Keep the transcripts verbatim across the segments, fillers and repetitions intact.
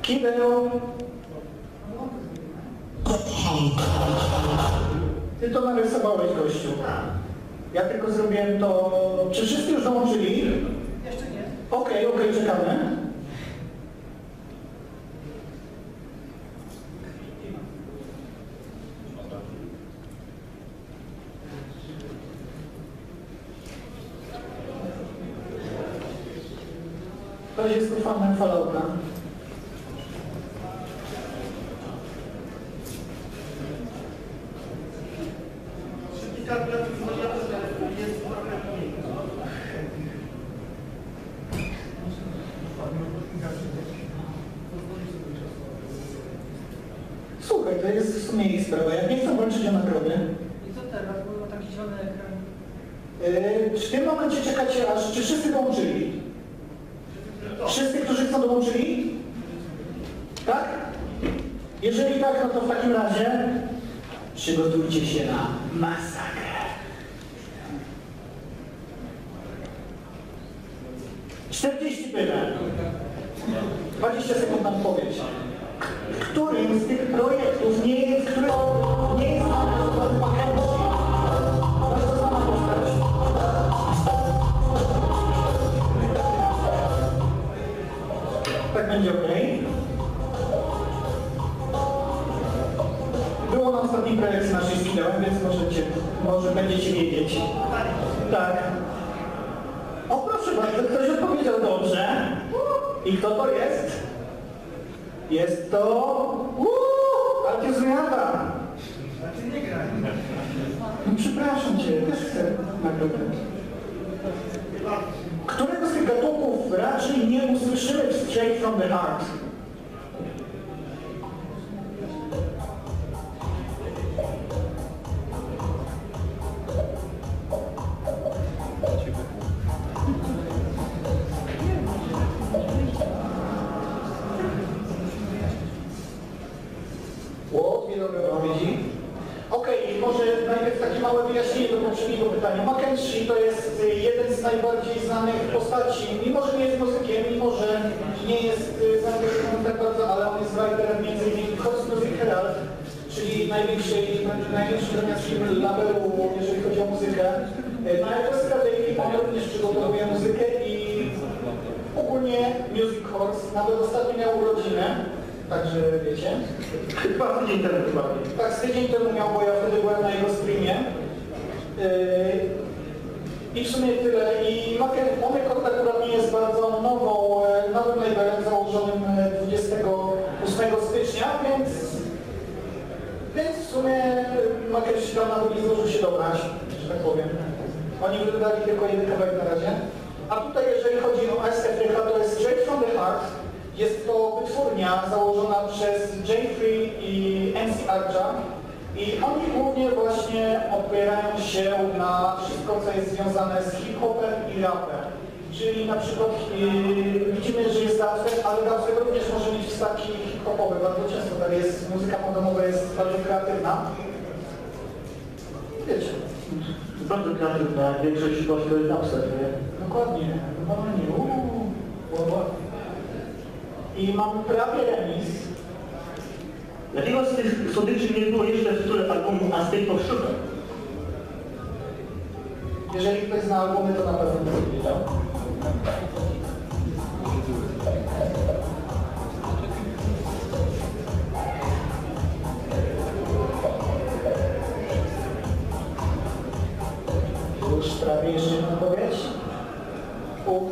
Kideł. Ty to narysowałeś, gościu. Ja tylko zrobiłem to... Czy wszyscy już dołączyli? Jeszcze nie. Okej, okay, okej, okay, czekamy. Ktoś jest tu fanem Fallouta. Słuchaj, to jest w sumie jej sprawa. Ja nie chcę walczyć o nagrody. I co teraz? Bo ma taki zielony ekran. Yy, w tym momencie czekacie aż... Czy wszyscy dołączyli? Wszyscy, którzy chcą, dołączyli? Tak? Jeżeli tak, no to w takim razie przygotujcie się na masakrę. czterdzieści pytań. dwadzieścia sekund na odpowiedź. Którym z tych projektów nie jest, który nie jest analizowany Mackenzie? Bardzo znana postać. Tak będzie ok. Było na ostatnim projekcie naszej Skidełem, więc możecie, może będziecie wiedzieć. Tak. O proszę bardzo, ktoś odpowiedział dobrze. I kto to jest? Jest to... Uuu, artyzujata. Znaczy nie gra. No, przepraszam Cię, też chcę nagrodę. Którego z tych gatunków raczej nie usłyszymy straight from the heart? Dwie dobre odpowiedzi. Okej, okay, może najpierw takie małe wyjaśnienie do poprzedniego pytania. Mackenzie to jest jeden z najbardziej znanych postaci, mimo że nie jest muzykiem, mimo że nie jest zaangażowany tak bardzo, ale on jest writerem między innymi Horse Music Herald, czyli największej, największym zamiast labelu, jeżeli chodzi o muzykę. Na jego strategii on również przygotowuje muzykę i ogólnie Music Horse nawet ostatnio miał urodziny. Także wiecie. Chyba tydzień temu chyba. Tak, z tydzień temu miał, bo ja wtedy byłem na jego streamie. Yy, I w sumie tyle. I Omikron akurat nie jest bardzo nową, nowym labelem założonym dwudziestego ósmego stycznia, więc, więc w sumie Mackenzie tam nawet nie zdążył się dobrać, że tak powiem. Oni wydali tylko jeden kawałek na razie. A tutaj jeżeli chodzi o S F R H, to jest Straight from the Heart. Jest to wytwórnia założona przez Jay Free i M C Archa i oni głównie właśnie opierają się na wszystko, co jest związane z hip-hopem i rapem. Czyli na przykład yy, widzimy, że jest dubstep, ale dubstep również może mieć wstawki hip-hopowe. Bardzo często tak jest, muzyka modowa jest bardzo kreatywna. Wiecie. Bardzo kreatywna, większość właśnie to jest dubstep, nie? Dokładnie, dokładnie. Uuu. I mam prawie remis. Dlaczego z tych słodyczy nie było jeszcze w tytule albumu A State of Sugar? Jeżeli ktoś zna albumy, to na pewno nie wiedział. Już prawie jeszcze jedna odpowiedź. Ups.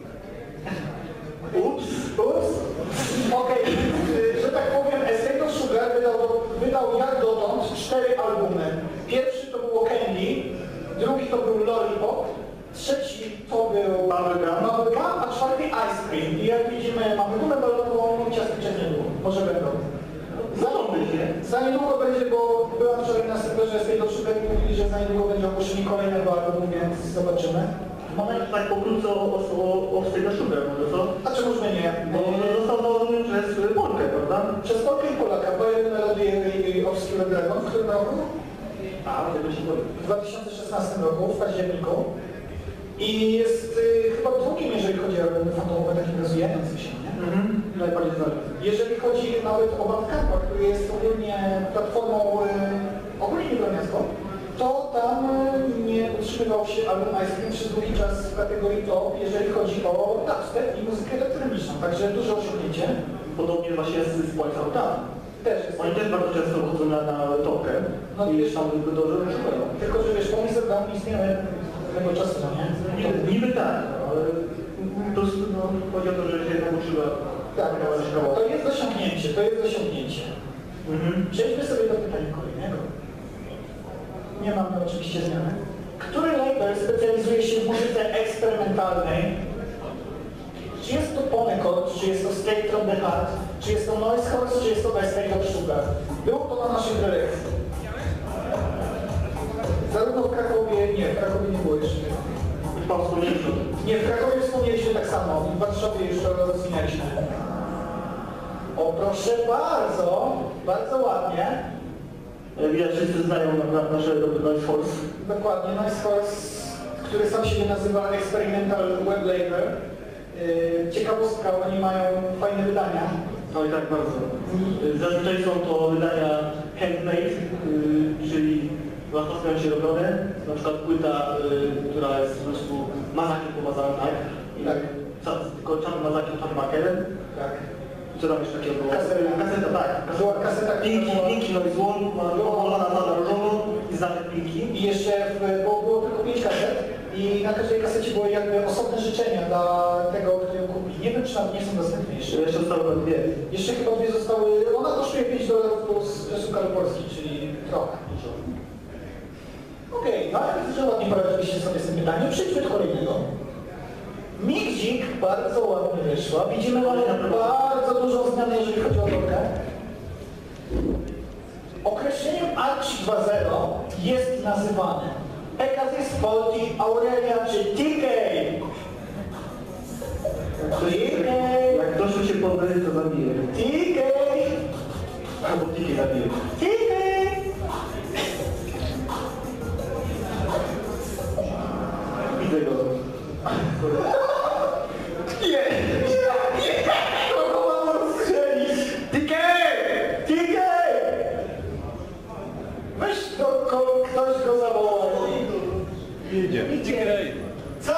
Ups, ups. Okej, okay. Że tak powiem, Estate of Sugar wydał, wydał jak dotąd cztery albumy. Pierwszy to było Candy, drugi to był Lollipop, trzeci to był Bubblegum, Bubblegum, a czwarty Ice Cream. I jak widzimy, mamy gumę balonową i ciasteczkę nie było. Może będą. Za to będzie. Za niedługo będzie, bo byłam wczoraj na serwerze Estate of Sugar i mówili, że za niedługo będzie ogłoszenie kolejnego albumu, więc zobaczymy. Mamy tak pokrótce o, o, o, o State of Sugar, może co? A czemu nie? Bo został założony przez Polkę, prawda? Przez Polkę i Polaka, Boyer Melody i Obscure Dragon, w którym roku? A, tego się powiem. W dwa tysiące szesnastym roku, w październiku. I jest y, chyba drugim, jeżeli chodzi o albumy fantomowe, takim rozwijającym się, nie? Mhm. najbardziej znany. Jeżeli chodzi nawet o Bandcampa, który jest ogólnie platformą y, ogólnie niebroniarską, to tam y, nie utrzymywał się album Ice Cream przez długi czas w kategorii top, jeżeli chodzi o dubstep i muzykę elektroniczną, także duże osiągnięcie. Podobnie właśnie jest z Płańcą tam. Też jest. Oni też bardzo często chodzą na, na topkę No i wiesz, tam dobrze szukają. Tylko, że wiesz, pomysł tam istnieje tego czasu, no nie? Niby, niby tak, ale po prostu no, chodzi o to, że się jednak uczyła. Tak, to jest osiągnięcie, to jest osiągnięcie. Mhm. Przejdźmy sobie do pytania kolejnego. Nie mamy oczywiście zmiany. Który label specjalizuje się w muzyce eksperymentalnej? Czy jest to Ponekord, czy jest to Straight from the Heart, czy jest to Noise Horse, czy jest to Best of Sugar? Było to na naszych prelekcjach. Zarówno w Krakowie, nie, w Krakowie nie było jeszcze. Pan wspomnieliśmy. Nie, w Krakowie wspomnieliśmy tak samo, w Warszawie już to rozwinęliśmy. O, proszę bardzo, bardzo ładnie. Widać, wszyscy znają na, na, nasze Noise Force. Dokładnie, Noise Force, który sam siebie nazywa Experimental Web Label. Yy, ciekawostka, oni mają fajne wydania. No i tak bardzo. Zazwyczaj są to wydania handmade, yy, czyli własnoręcznie się robione. Na przykład płyta, yy, która jest po prostu mazakiem pomazana, tak? I Tak. ca- Tylko czarnym mazakiem, czarnym makerem. Tak. Co tam jeszcze takiego było? Kaseta. Kaseta, tak. Była kaseta, która Pinki, była- pinki, no i złon, pomalowana na różowo i znane pinki. I jeszcze, w, bo było tylko pięć kaset i na każdej kasecie były jakby osobne życzenia dla tego, kto ją kupi. Nie wiem, czy nawet nie są dostępne jeszcze. Jeszcze zostały chyba dwie. Jeszcze chyba dwie zostały, ona kosztuje pięć dolarów plus szukal polski, czyli trochę. Okej, okay, no ale widzę, że ładnie poradziliście sobie z tym pytaniem. Przejdźmy do kolejnego. Migdzik bardzo ładnie wyszła. Widzimy, mamy bardzo dużą zmianę, jeżeli chodzi o drogę. Określeniem Archie dwa zero jest nazywane Pegasus Faulty Aurelia czy T K. T K. Jak ktoś mi się powie, to zabije. T K. Albo T K zabije. T K. Widzę go. Nie, nie, nie! Kogo mam rozstrzelić? T K! T K! Weź to, ko, ktoś go zawołał. Idzie. Idzie. Co?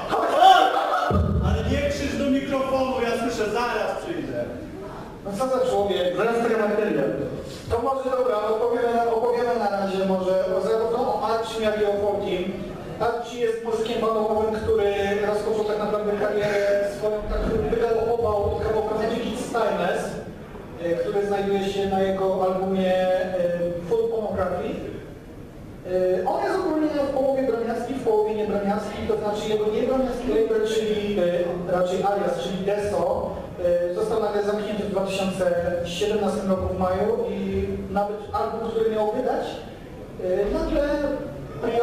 Ale nie krzyż do mikrofonu, ja słyszę, zaraz przyjdę. No co za człowiek? Zaraz taka materia. To może dobra, opowiemy, opowiemy na razie może o zarówno o Archie, jak i o Faultim. Archie jest muzykiem bandowym, który rozpoczął tak naprawdę karierę swoją, tak wygalopował od kawałka Magic It's Timeless, e, który znajduje się na jego albumie e, Full Pornography. E, on jest ogólnie w połowie broniarski, w połowie niebroniarski, to znaczy jego niebroniarski label, czyli e, raczej alias, czyli Deso, e, został nagle zamknięty w dwa tysiące siedemnastym roku w maju i nawet album, który miał wydać, e, nagle prior...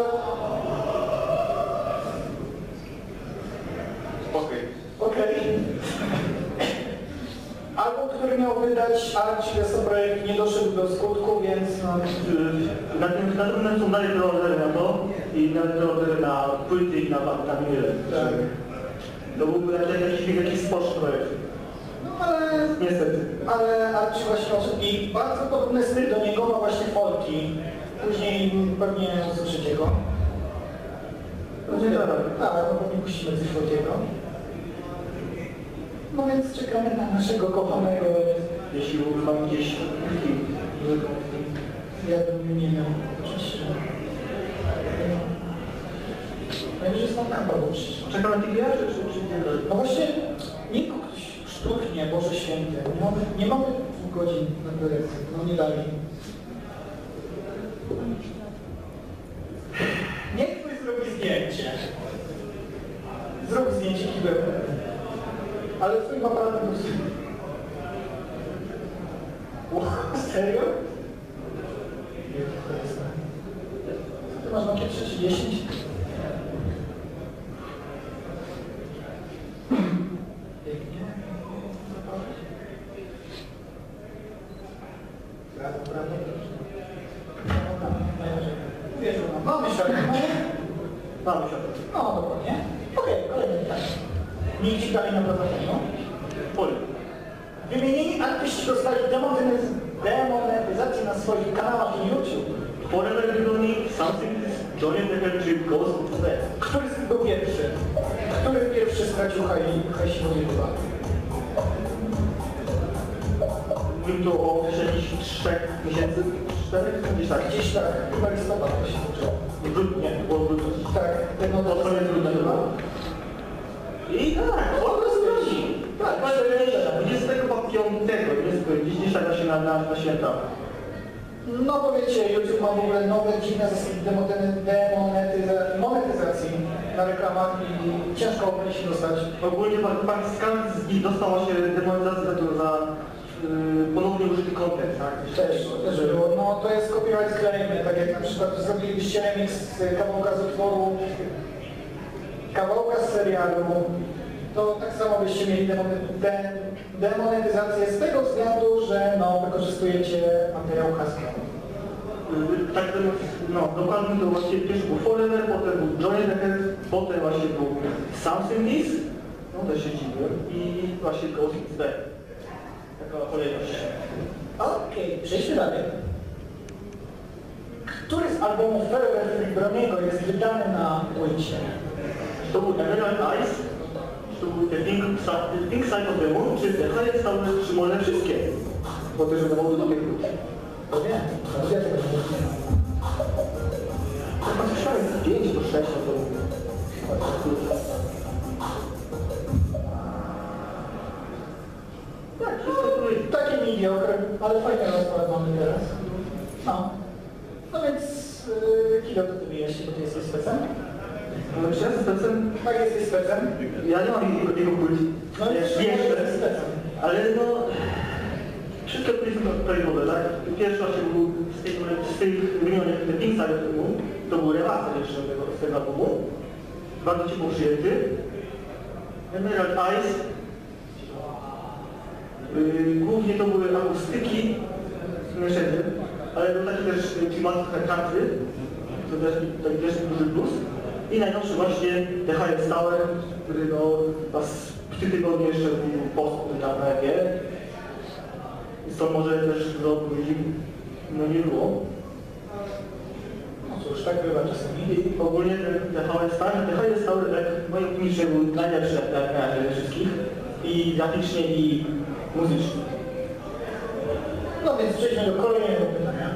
Okej. Okej. Album, który miał wydać Archie Deso projekt nie doszedł do skutku, więc no, Na tym, na tym są dalej preordery na to i dalej preordery na płyty i na, na vinyle. tak. To byłby jakiś, jakiś spoczny projekt. No ale, Niestety. ale Archie właśnie odszedł i bardzo podobny styl do niego ma właśnie Folki. Później pewnie usłyszycie go. Pewnie tak. Tak, no pewnie puścimy coś Folkiego. No więc czekamy na naszego kochanego. Jeśli mam gdzieś pliki muzyką. Ja bym nie miał. Oczywiście. Najwyżej znam kampę, bo przecież. Czekam na T G A, czy, czy, czy nie? No właśnie, nikt ktoś szturchnie, Boże Święty. Nie mamy, nie mamy dwóch godzin na prelekcję, no nie dali. Niech ktoś zrobi zdjęcie. Zrób zdjęcie kibeł. Ale twój ma prawdę do wstydu. Serio? Nie, to jest. Ty masz Nokia trzy trzydzieści? Pięknie. Brawo, brawo. No tam, najwyżej. Wiesz, no, mamy światło, no nie? Mamy się. No, dokładnie. Okej, kolejne pytanie. Nigdzie dalej na prowadzeniu. Poli. Wymienieni artyści dostali demonetyz- demonetyzację na swoich kanałach YouTube. Forever Belonging, Something, Johnny the Hell, czy Ghost of the West. Który z nich był pierwszy? Który pierwszy stracił hajsinowi chyba? Mówimy tu o jakichś trzech miesięcy, czterech, gdzieś tak. Gdzieś tak, chyba listopad to się zaczęło. Grudnie, było grudnie. Tak, ten To koniec grudnia chyba. I tak, on rozgrozi. Tak, dwudziestego piątego, gdzieś tak się na, na, na święta. No bo wiecie, YouTube ma w ogóle nowe, dziwne zasady demonetyzacji monetyzacji na reklamach i ciężko będzie się dostać. Ogólnie pan z dostała się demonetyzacja za, za yy, ponownie użyty content, tak? Też, też było. No to jest copyright claim, tak jak na przykład zrobilibyście remix z kawałka z utworu, kawałka z serialu, to tak samo byście mieli demone- de- demonetyzację z tego względu, że no, wykorzystujecie materiał hasła. Yy, tak, no dokładnie to właśnie pierwszy był Forever, potem był Johnny the Hell, potem właśnie był Something Is, no też się dziwiłem, i właśnie Ghost of the West. Taka kolejność. Okej, okay, przejdźmy dalej. Który z albumów Forever Broniego jest wydany na płycie? To był Emerald Eyes, to był The Pink, the Pink Side of the Moon, czy The Highest Tower, czy może wszystkie? Bo też będą do tych ludzi. To wiem, to ja tego nie wiem. Chyba słyszałem pięć do sześć, to tak, No, takie mediocre, ale fajny rozkład mamy teraz. No. No więc, yy, Kido, to ty wyjaśnij, bo ty jesteś specem. ale czy ja z specem? Tak, jesteś specem. Ja nie mam jego, jego płyt. No jeszcze jeszcze, jesteś specem. ale no... Wszystkie płyty są prawidłowe, tak? Pierwszy właśnie był z tych, z tych wymienionych The Pink Side of the Moon, to był remaster jeszcze tego, z tego albumu. Bardzo ciepło przyjęty. Emerald Eyes. Yy, głównie to były akustyki, nie wszędzie, ale był taki też klimat country, to też, to też duży plus. I najnowszy właśnie The Highest Tower, który no was w tym tygodniu jeszcze był post na P G. I stąd może też do odpowiedzi no nie było. No cóż, tak bywa czasami. I ogólnie The Highest Tower, The Highest Tower, w moim opinii, był najlepszy jak wszystkich. I graficznie, i muzycznie. No więc przejdźmy do kolejnego pytania.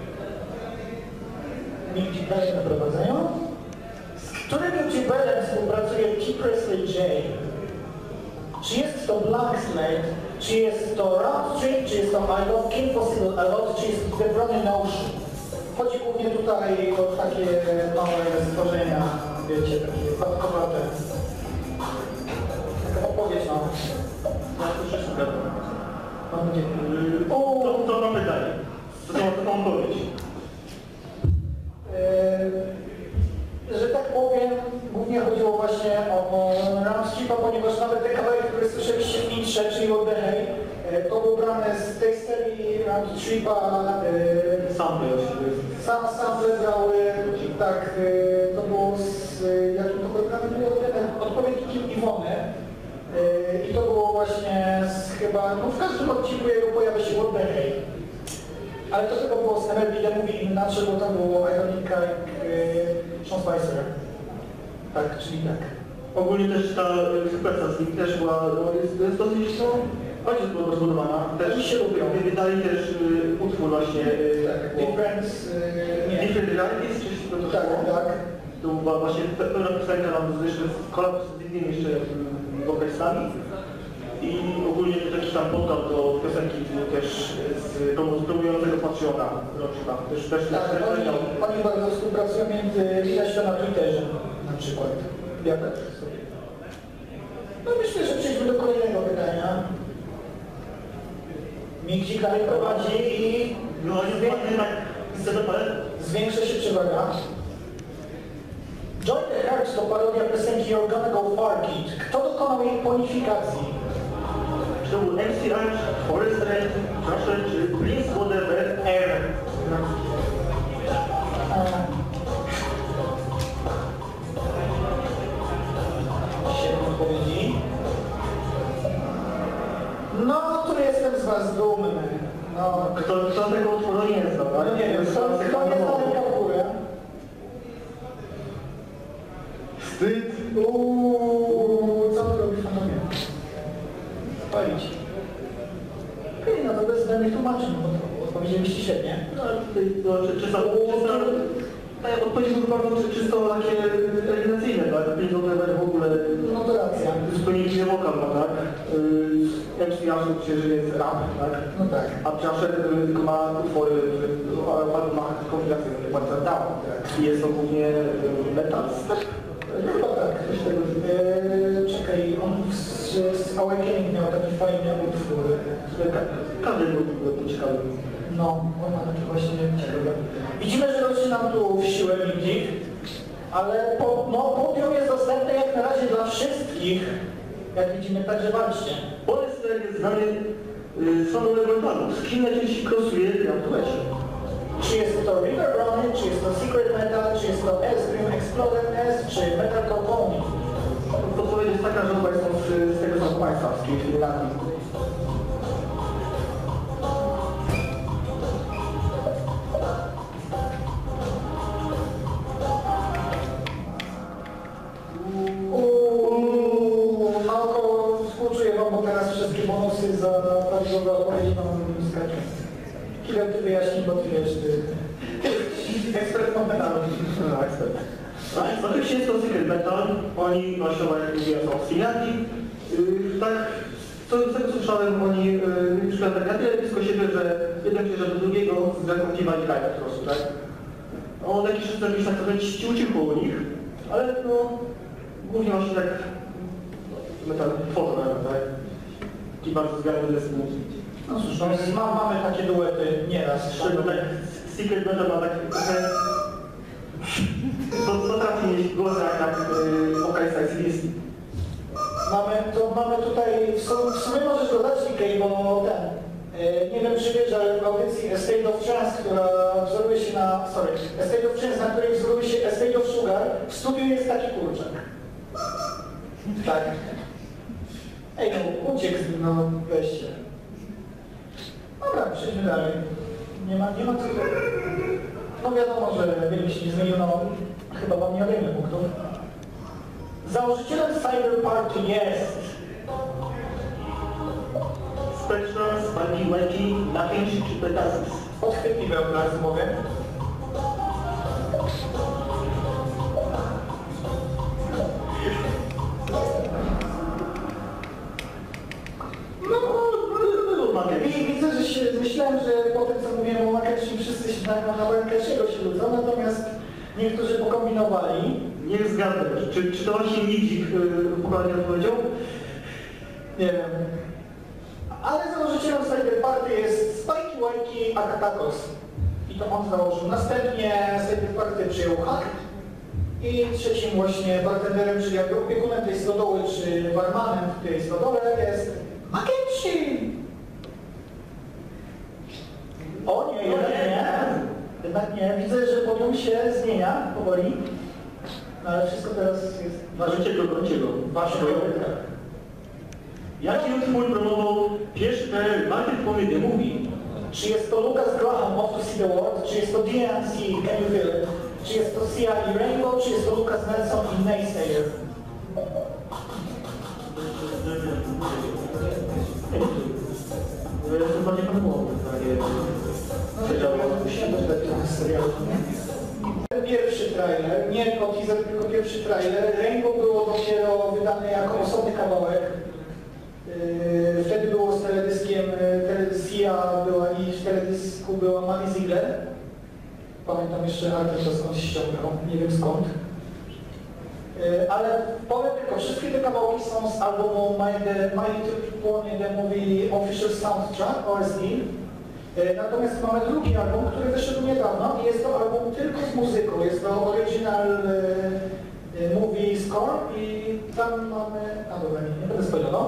Niech dalej na prowadzeniu. Z którym youtuberem współpracuje T. Presley J? Czy jest to Blank Slate, czy jest to Roundtrip, czy jest to I Love Kim Possible A Lot, czy jest to The Brony Notion? Chodzi głównie tutaj o takie małe stworzenia, wiecie, takie wpadkowate. Taka odpowiedź na Ja to wszystko wiadomo. mam nadzieję. To, to mam pytanie. To to mam powiedzieć. Yy, że tak powiem, głównie chodziło właśnie o Roundstripa, ponieważ nawet te kawałki, które słyszeliście w intrze, czyli What the Hell, yy, to był brane z tej serii Roundstripa. Yy, Sample właściwie. sam sample brały, tak, yy, to było z yy, jakim to programem było ten odpowiednikiem Iwony. Yy, I to było właśnie z chyba, no w każdym odcinku jego pojawia się What the Hell. Ale to chyba było z M L B The Movie inaczej, bo tam było Ironica jak yy, Sean Spicer. Tak, czyli tak. Ogólnie też ta współpraca z nim też była, no, jest, jest dosyć, no, ojciec była rozbudowana. Też Oni się lubią. Wydali też y, utwór właśnie, y, Tak, było Different, yy, nie. Different Realities, czy się to Tak, było? tak. To była właśnie pełna piosenka nam zresztą w kolab z innymi jeszcze y, wokalistami. I ogólnie jakiś tam podcast do piosenki też z promującego Patreona Roczka. Też, też, Tak, też, oni, też, oni bardzo współpracują, między widać to na Twitterze na przykład. Ja tak sobie. No myślę, że przejdźmy do kolejnego pytania. Mikcik dalej prowadzi i no oni zwiększa tak z tego parę. zwiększa się przewaga. Joy the Heart to parodia piosenki You're Gonna Go Far Kid. Kto dokonał jej bonifikacji? Czy to był M C Arch, Forest Red, Crusher, czy Prince Whatever, Air. Siedem odpowiedzi. No to prostu jestem z was dumny. No, Kto, kto tego utworu nie zna, tak? no nie wiem, kto, kto nie zna ręka w górę? Wstyd. Uuu, co tu robi panowie? Spalić. Okej, okay, no to bez zbędnych tłumaczeń, bo to odpowiedzieliście świetnie. No, ale tutaj, no, czy, czy, czy, czy, tak, odpowiedzi były bardzo czy, czysto takie eliminacyjne, tak? pięć złotych w ogóle No to racja. zupełnie inny wokal, no, tak? Yy, M C Jaszczuk przecież jest rap, tak? No tak. A Piaszer y, tylko ma utwory w albumach kompilacyjnych, jak One Down. I jest to głównie y, metal. No chyba tak. Coś tego Eee, czekaj, on z, z Awakening miał taki fajny utwór. który ka każdy był był ciekawy. No, on ma taki właśnie ciekawy. Widzimy, że rośnie nam tu w siłę Midzik, ale po, no, podium jest dostępne jak na razie dla wszystkich. Jak widzimy, także walczcie. Polester jest znany y, z fanu metalu. Z kim najczęściej krosuje na duecie? Czy jest to River Brownie, czy jest to Secret Metal, czy jest to Extreme Exploded S, czy Metal Company? Podpowiedź jest taka, że obaj są z, z tego samego państwa, z Finlandii. Uuuu, no to współczuję wam, bo teraz wszystkie bonusy za prawidłowe odpowiedzi mam skaczą. Chwilę ty wyjaśnij, bo ty wiesz, ty... Ekspert od metalu. No, ekspert. No, oczywiście jest to Secret Metal. Oni noszą, jak mówiłem, są z Finlandii. Yy, tak, co z tego słyszałem, oni yy, przyszli tak na tyle blisko siebie, że jeden bierze do drugiego z ręką piwa i kaja po prostu, tak? On jakiś czas jakiś tak trochę ci ucichło u nich, ale no, głównie właśnie tak metal foto nawet, tak? I bardzo zgrany zespół. No cóż, no, ma, mamy takie duety nieraz. Szczególnie tak Secret Metal ma taki trochę... To potrafi mieć głos jak tak yy, wokalista A C D C. Mamy, to mamy tutaj, w sumie, w sumie możesz go dać, Nikkei, bo ten, yy, nie wiem czy wiesz, ale w audycji A State of Trance, która wzoruje się na, sorry, A State of Trance, na której wzoruje się A State of Sugar, w studiu jest taki kurczak. Tak. Ej, no, uciekł z nim, no, weźcie. Dobra, przejdźmy dalej. Nie ma, nie ma co... No wiadomo, że wiele się nie zmieniło, no, chyba wam nie odejmę punktów. Założycielem Cyber Party jest... Spectrum, Sparky, Wacky, Napięć czy Pegasus? Podchwytliwe od razu mówię. I widzę, że się myślałem, że po tym co mówiłem o Makeszim wszyscy się na, na Makeshiego się rzucą, natomiast niektórzy pokombinowali. Nie zgadzam. Czy, czy to właśnie Midzik yy, dokładnie odpowiedział? Nie wiem. Ale założycielem Cyber Party jest Spikey Wakey Akatakos. I to on założył. Następnie Cyber Party przyjął Hack. I trzecim właśnie bartenderem, czyli jakby opiekunem tej stodoły, czy barmanem w tej stodole jest Makeshi! O nie, jednak nie. Jednak nie. Widzę, że podium się zmienia powoli. No ale wszystko teraz jest... Ważycie go, brońcie go. Waszego ręka. Jaki utwór promował pierwszy trailer Market Comedy The Movie? Czy jest to Lucas Graham Off to See the World? Czy jest to D N C Can You Feel It? Czy jest to C I E Rainbow? Czy jest to Lucas Nelson i Naysayer? Ja jestem bardziej panował. No to ja musiałem też dać trochę serialu, nie? Pierwszy trailer, nie teaser, tylko pierwszy trailer. Rainbow było dopiero wydane jako osobny kawałek. Yy, wtedy było z teledyskiem, teledycja była i w teledysku była Maddie Ziegler. Pamiętam jeszcze Artem to skądś ściągnął, nie wiem skąd. Yy, ale powiem tylko, wszystkie te kawałki są z albumu My, The, My Little Pony The Movie Official Soundtrack, O S D. Yy, natomiast mamy drugi album, który wyszedł niedawno i jest to album tylko z muzyką. Jest to Original yy, yy, Movie Score i tam mamy... A dobra, nie, nie będę spoilował.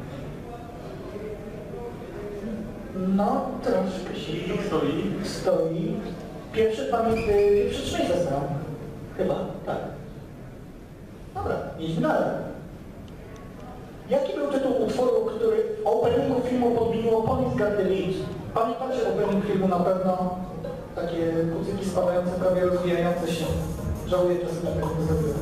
No, troszkę się Stoi. stoi. Pierwsze dwa minuty, pierwsze trzy miejsca znał. Chyba, tak. Dobra, idźmy dalej. Jaki był tytuł utworu, który openingu filmu podmieniło Pony's Got the Beat. Pamiętacie opening filmu na pewno? Takie kucyki spadające, prawie rozwijające się. Żałuję czasem, że tego nie zrobiłem.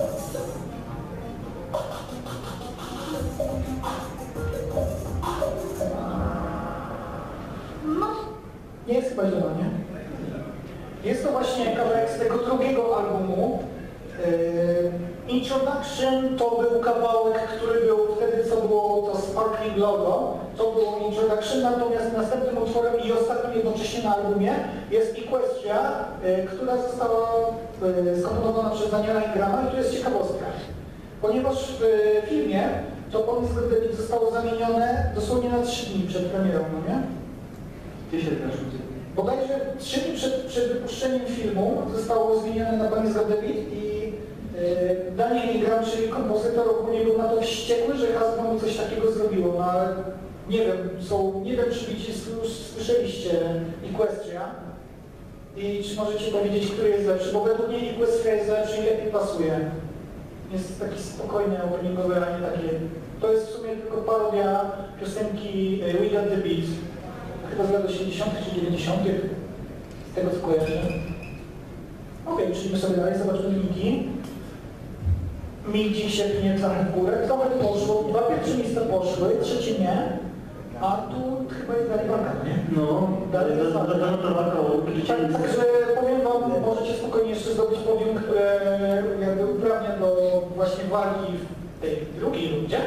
No, nie jest chyba źle, nie? Jest to właśnie kawałek z tego drugiego albumu. Yy, Introduction to był kawałek, który był wtedy, co było to Sparkling Logo. To było Introduction, natomiast następnym utworem i ostatnim jednocześnie na albumie jest Equestria, yy, która została yy, skomponowana przez Daniela Ingrama i tu jest ciekawostka. Ponieważ w yy, filmie to Pony's Got the Beat zostało zamienione dosłownie na trzy dni przed premierą, no nie? Gdzie się znasz? Bodajże trzy dni przed, przed wypuszczeniem filmu zostało zmienione na Pony's Got the Beat i yy, Daniel Ingram, czyli kompozytor, ogólnie był na to wściekły, że Hasbro mu coś takiego zrobiło, no ale nie wiem, są, nie wiem czy widzicie, już słyszeliście Equestria i czy możecie powiedzieć, który jest lepszy, bo według mnie Equestria jest lepszy i lepiej pasuje. Jest taki spokojny, openingowy, a nie takie... To jest w sumie tylko parodia piosenki We Got the Beat. Chyba z lat osiemdziesiątych czy dziewięćdziesiątych, z tego co kojarzę. Ok, przejdźmy sobie dalej, zobaczmy wyniki. Milci się pnie trochę w górę, trochę poszło, dwa pierwsze miejsca poszły, trzecie nie. A tu chyba jest dalej walka, nie? No, dalej jest walka. Tak, także powiem wam, możecie spokojnie jeszcze zdobyć podium, które jakby uprawnia do właśnie walki w tej drugiej rundzie.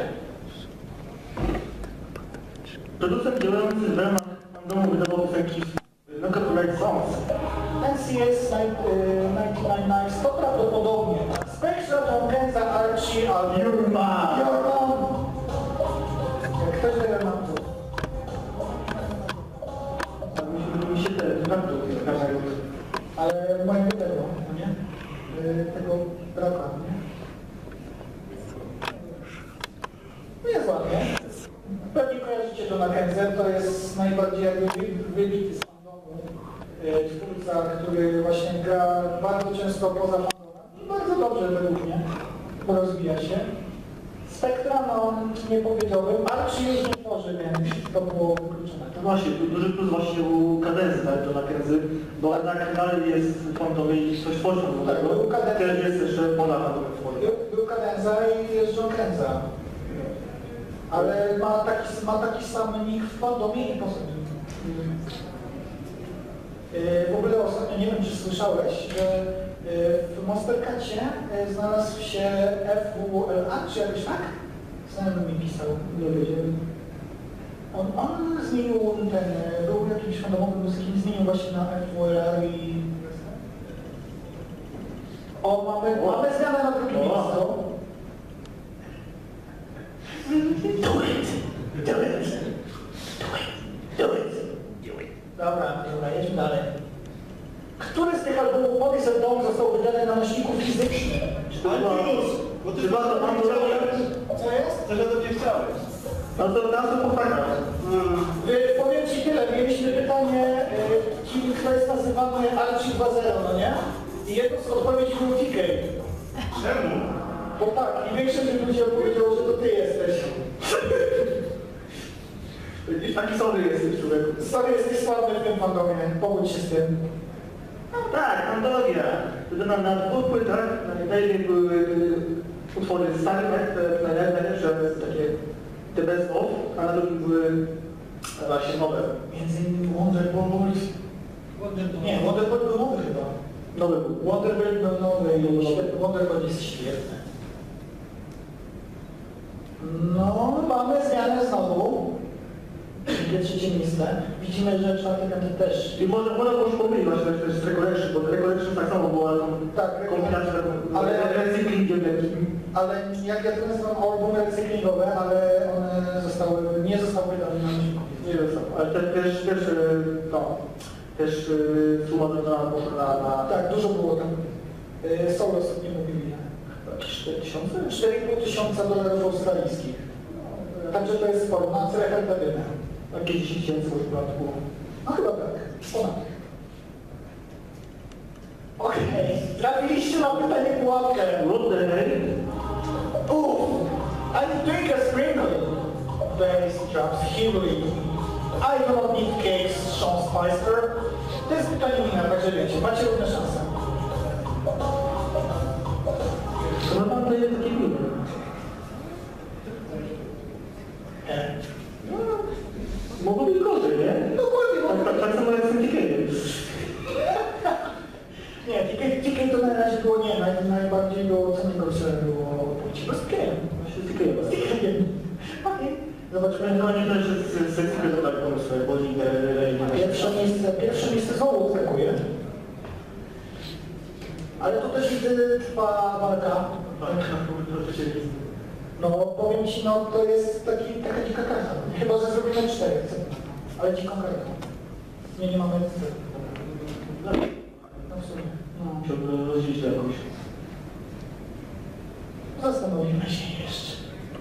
Producent działający w ramach fandomu wydawał piosenki No Copyright Songs. N C S dziewięćset dziewięćdziesiąt dziewięć to prawdopodobnie Spectra, Tom Kenza, Archie, albo Jurma! Jak ktoś tego ma tu. Mi się te żartu każdego. Ale mojego tego, no nie? Y, Tego braka, nie? No jest ładnie. Pewnie kojarzycie to na Kenzę, to jest najbardziej jakby wybity z fandomu y, twórca, który właśnie gra bardzo często poza fandomem i bardzo dobrze według mnie, bo rozwija się. Spectra, no nie powiedziałbym, Archie już nie tworzy, więc to było wykluczone. No właśnie, tu duży plus właśnie u Kadenzy, tak, to na Kenzy, bo jednak dalej jest fandomy i coś tworzy do Tak, tego. był Kadenza. Teraz jest jeszcze poza fandomem tworzy. Był, był Kadenza i jest John Kenza. Ale ma taki, ma taki sam nick w fandomie i poza nim. Yy, w ogóle ostatnio, nie wiem czy słyszałeś, że yy, w Monstercacie yy, znalazł się F W L A, czy jakoś tak? Znajomy mi pisał, nie wiedziałem. On, on zmienił ten, yy, był jakimś fandomowym muzykiem, zmienił właśnie na F W L A i... O, mamy, mamy zmianę na drugim miejscu. Do it! Do it! Do it! Do it! Do it! Dobra, dobra, jedźmy dalej. Który z tych albumów Body Set Dome został wydany na nośniku fizycznym? Czy to była... Bo ty Chyba to tam Co jest? Coś ode mnie chciałeś. No to nas to pochwala. Y, powiem ci tyle, mieliśmy pytanie, y, kim, kto jest nazywany Archie dwa zero, no nie? I jedną z odpowiedzi był T K. Czemu? Bo tak, i większość ludzi odpowiedziało, że to ty jesteś. Taki sorry jesteś, człowieku. Sorry, jesteś sławny w tym fandomie, powódź się z tym. No tak, antologia. Wtedy na, na dwóch płytach, na jednej były y, utwory stare, te najlepsze, takie The Best Of, a na drugim były e, właśnie nowe. Między innymi Wonderbolt. Wonderbolt. Nie, Wonderbolt był nowy chyba. Nowe były. Wonderbolt był nowy i świetny. Wonderbolt jest świetny. No, mamy zmianę znowu. Drugie, trzecie miejsce. Widzimy, że czwarte piąte też. I może można było już pomylić właśnie też z Recollection, bo Recollection tak samo była Tak, kompilacja taką, ale- ale recyklingiem takim. Ale jak ja to nazywam albumy recyklingowe, ale one zostały, nie zostały wydane na nośniku. Nie wiem co, ale te, też, też, e, no, też yy, suma na, na, na, Tak, dużo było tam. Y, Solo nie mówili. cztery tysiące? cztery i pół tysiąca dolarów australijskich. Także to jest sporo, na cechę pewne. Jakieś dziesięć tysięcy w przypadku. No chyba tak, ponad. Okej, trafiliście na pytanie pułapkę. What the hell? Uff, I drink a sprinkle. bass drops heavily. I do not need cakes, Sean Spicer. To jest pytanie mina, także wiecie, macie równe szanse. To naprawdę jest takie miłe. E. No, mogło być gorzej, nie? Dokładnie, Tak, tak, tak samo jak z tym T-K-em. Nie, T K to na razie było nie, naj, najbardziej było, co najgorsze było płci bez T-K-em. Właśnie z T-K-em. Z T-K-em. Okej. Zobaczmy. No nie też z sekcji to tak pomysł, bo nie... Pierwsze miejsce, pierwsze miejsce znowu odskakuje. Ale tu też widzę, trwa walka. No powiem ci, no to jest taki, taka dzika karta. Chyba, że zrobimy cztery, ale dziką kartę. Nie, nie mamy cztery. No w sumie. No. Chciałbym rozdzielić to jakoś. Zastanowimy się jeszcze.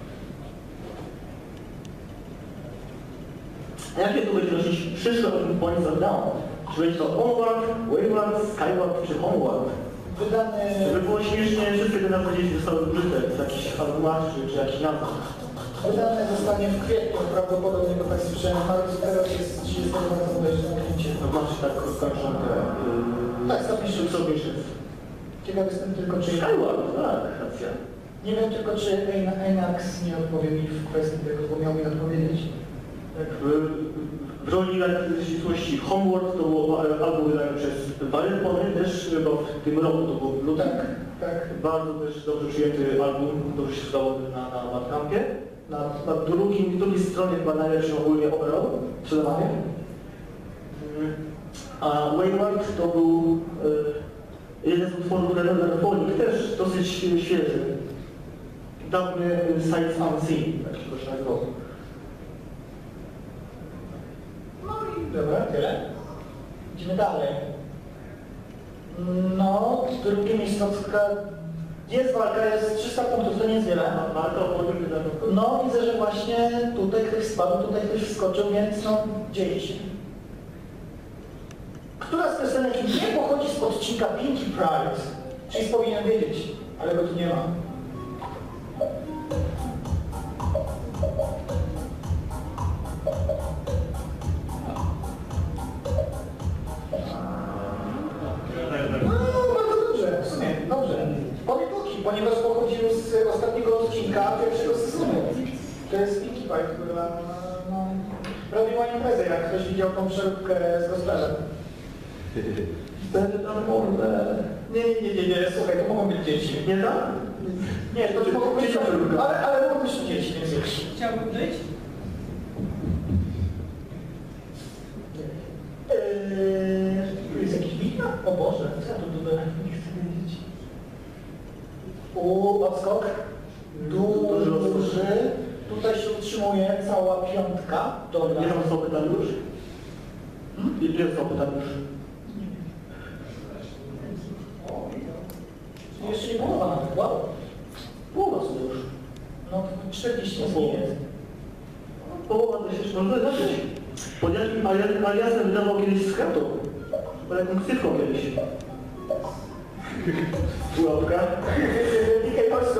A jakie tu będzie nosić przyszłe Points of Down? Czy będzie to Onward, Wayward, Skyward czy Homeward? Wydany... Żeby było śmiesznie, wszystkie te nazwy gdzieś zostały użyte w jakichś albumach czy, czy jakichś nazwach. Wydany zostanie w kwietniu, prawdopodobnie, bo tak słyszałem, ale teraz jest trzydziestego marca bodajże zamknięcie. No znaczy tak kończonkę. Yy, Tak, stopniu submission. Ciekaw jestem tylko, czy... Skyward, tak, racja. Nie wiem tylko, czy Einax nie odpowie mi w kwestii tego, bo miał mi odpowiedzieć. Tak, w, w roli ścisłości Homeward to było album wydane przez Valentony, też chyba w tym roku, to było w lutym. Tak, tak. Bardzo też dobrze przyjęty album, dobrze się stało na, na Bandcampie. Na, na drugim, drugiej stronie chyba najlepszy ogólnie overall, sprzedawanie. A Wayward to był e, jeden z utworów Reverphonic, też dosyć świeży. Dawny Sights Unseen, tak się to nazywało. No i dobra, tyle. Idziemy dalej. No, drugie miejsce jest walka, jest trzysta punktów, to nie jest wiele. Walka o podium wydano. No, widzę, że właśnie tutaj ktoś spadł, tutaj ktoś wskoczył, więc no, dzieje się. Która z piosenek nie pochodzi z odcinka Pinky Pride? Chase powinien wiedzieć, ale go tu nie ma. No, bardzo dobrze, w sumie, dobrze. Poniepoki, ponieważ pochodził z ostatniego odcinka pierwszego sezonu. To jest Pinkie Pie, która no, robiła imprezę, jak ktoś widział tą przeróbkę z gospelem. Wtedy tam może... Nie, nie, nie, nie, nie, słuchaj, to mogą być dzieci. Nie tak? Nie, to mogą być Dzieci, ale, ale mogą być dzieci, więc wiesz. Chciałbym być? Eee, jest jakiś wina? O Boże, co ja tu tutaj nie chcę wiedzieć. U, odskok. Duży. Tutaj się utrzymuje cała piątka. Dobra. Ile są pytań już? Hmm? Ile są pytań już? Jeszcze nie połowa nawet, wow. Połowa są już. No czterdzieści jest nie jest. Połowa to się jeszcze może zacząć. Pod jakim ali- aliasem wydawał kiedyś skratą? Pod jaką ksywką kiedyś? Pułapka? Dikaj pasu.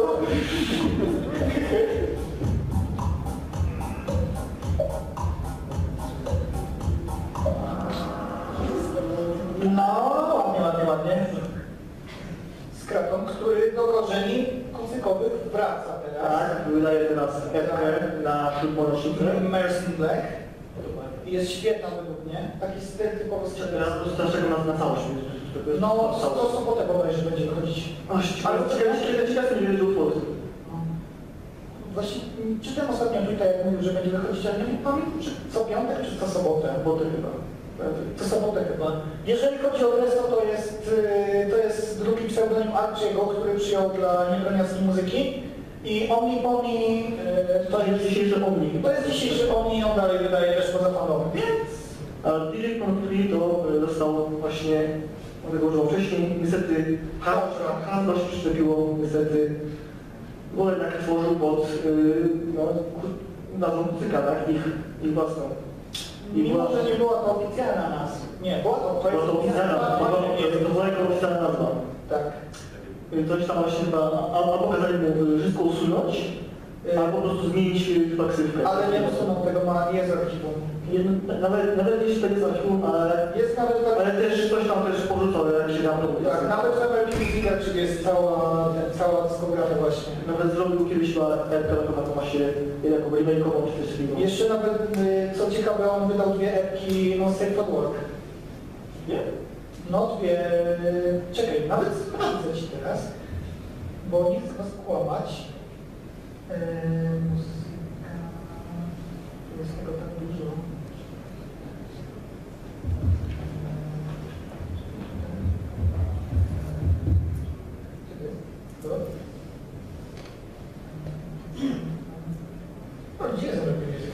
No, ładnie, ładnie, ładnie. Skratą, który do korzeni kucykowych wraca teraz. Tak, wydaje teraz Epkę na ślub monosicy. Mercy Black. Jest świetna według mnie. Taki styl typowo Teraz strzelecki. starszego na, na całość. No, to sobotę bodajże będzie wychodzić. Ale czekaj, kiedy ci kasy nie będzie utworu. Właśnie czytam ostatnio tutaj, jak mówił, że będzie wychodzić, ale nie pamiętam, czy co piątek, czy co sobotę. Sobotę chyba. Co sobotę chyba. Jeżeli chodzi o Resto, to jest, y, to jest drugi pseudonim Archiego, który przyjął dla niebroniackiej muzyki. I Omni Pony y, To jest dzisiejszy Omni. to jest dzisiejszy Omni, on dalej wydaje też poza fanowy. Więc A D J Contree to e, dostał właśnie, tego używał wcześniej, niestety Hasbro się przyczepiło, niestety, bo jednak tworzył pod yy, no, nazwą muzyka, tak, ich, ich własną. I mimo, była, że nie była to oficjalna nazwa. Nie, była to, to była jest to oficjalna, to była, to była jego oficjalna nazwa. Tak. Coś tam właśnie chyba, a- albo kazali mu wszystko usunąć, Albo po prostu zmienić chyba ksywkę. Ale nie usuną tego, ma, jest archiwum. Nie, nawet, nawet jeśli to jest archiwum, ale, Jest nawet tak, ale też coś tam też porzucał, jak się tam robi. tak, nawet w M L P widać, czyli jest cała, cała dyskografia właśnie. Nawet zrobił kiedyś chyba epkę na Tomasie, jako remake'ową czy coś takiego. Jeszcze nawet, y, co ciekawe, on wydał dwie epki No Safe at Work. Nie? No dwie, czekaj, nawet sprawdzę ci teraz, bo nie chcę was kłamać. Eee, muzyka, jest tego tak dużo. Co? No gdzie jest robienie muzyka?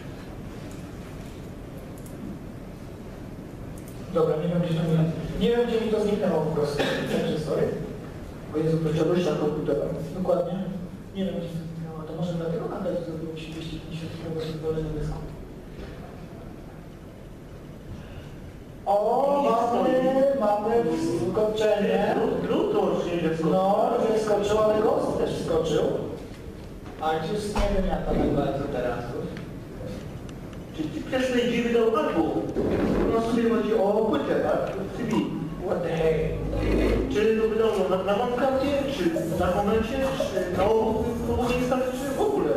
Dobra, nie wiem, gdzie to mi, nie wiem, gdzie mi to zniknęło po prostu. Także sorry. Bo jest uproszczoność na komputera. Dokładnie. Nie wiem, gdzie to zniknęło. To może dlatego nadal zrobiło się dwieście pięćdziesiąt kilobajtów dole na dysku. O, mamy, mamy wskoczenie. Glut to już nie wiem. No, że wskoczył, ale Ghost też wskoczył. A już nie wiem, jak tam bardzo teraz. Czy przez tej dziwy do album? No sobie chodzi o płytę, tak? C D. What the heck? Czy to wydało na, na bankarcie, czy na komencie, czy na obu obu miejscach, czy w ogóle?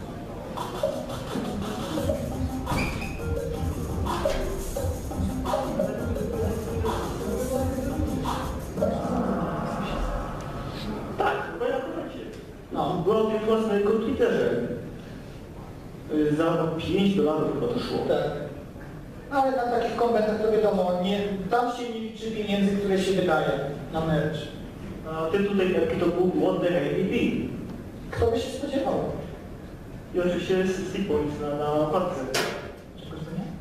Tak, chyba na komencie. No. Była o tym chyba na jego Twitterze. Y, Za pięć dolarów chyba to szło. Tak. Ale na takich komentach to wiadomo, nie, tam się nie liczy pieniędzy, które się wydaje na merch. A ty tutaj jaki to był What the Heavy Beat. Kto by się spodziewał? I oczywiście jest Stick Points na, na parce. Czegoś to nie?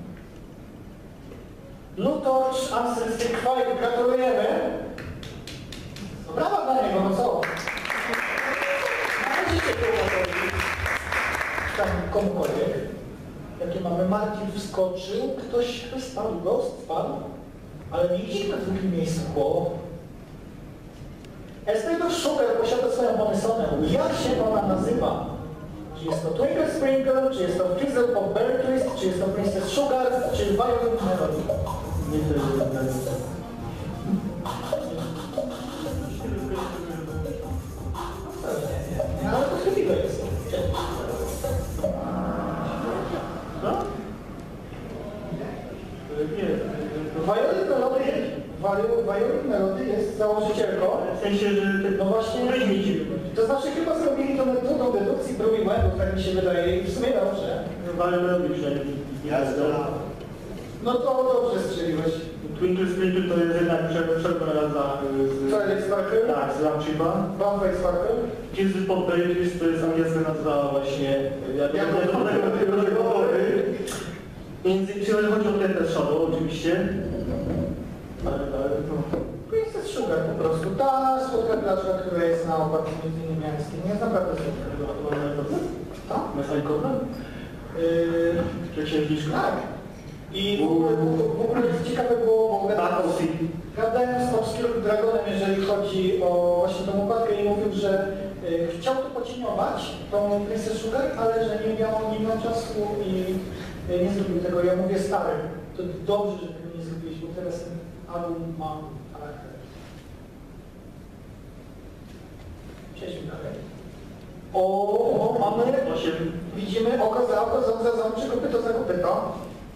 Lutosz, Ancestry Fight, gratulujemy. No brawa dla niego, no co? Należycie to uważać. Tam komukolwiek. Jakie mamy, Martin wskoczył, ktoś, ktoś spadł, Ghost spadł, ale nie idzie na drugim miejscu chłop. Estate of Sugar posiada swoją pomysłowę. Jak się ona nazywa? Czy jest to Twinkle Sprinkle, czy jest to Fizzle Pop Bear Twist, czy jest to Princess Sugar, czy Violin Melody? Nie to jest Nie, ale to chybiwe jest. Co? Nie. Violin Melody, Violin Melody jest założycielką. W sensie, że No właśnie, to znaczy chyba zrobili to metodą dedukcji prób i błędów, tak mi się wydaje, i w sumie dobrze. Wale robi przynajmniej. Jasne. No to dobrze strzeliłeś. Twinkle Sprinkle to jest jednak przerwana za... Twilight Sparkle? Tak, z Ramchipa. Vampire Sparkle? Kids Pop Bear Twist to jest angielska nazwa właśnie... Jak Jak Między innymi chodzi o Tempest Shadow oczywiście. Ale, ale to... Princess Sugar po prostu. Ta słodka placzka, która jest na okładce między innymi miańskim, jest naprawdę słodka. Co? Mesalikowa? Yy, Księżniczka? tak. I w ogóle, w ogóle jest ciekawe było, bo Tak, o C. gadałem z Obscure Dragonem, jeżeli chodzi o właśnie tą okładkę i mówił, że y, chciał to pocieniować, tą Princess Sugar, ale że nie miał, nie miał czasu i y, nie zrobił tego. Ja mówię stary, to dobrze, że tego nie zrobiłeś, bo teraz ten album ma charakter. Przejdźmy dalej. O, o, mamy, osiem. widzimy oko za oko, ząb za ząb, czy kopyto za kopyto.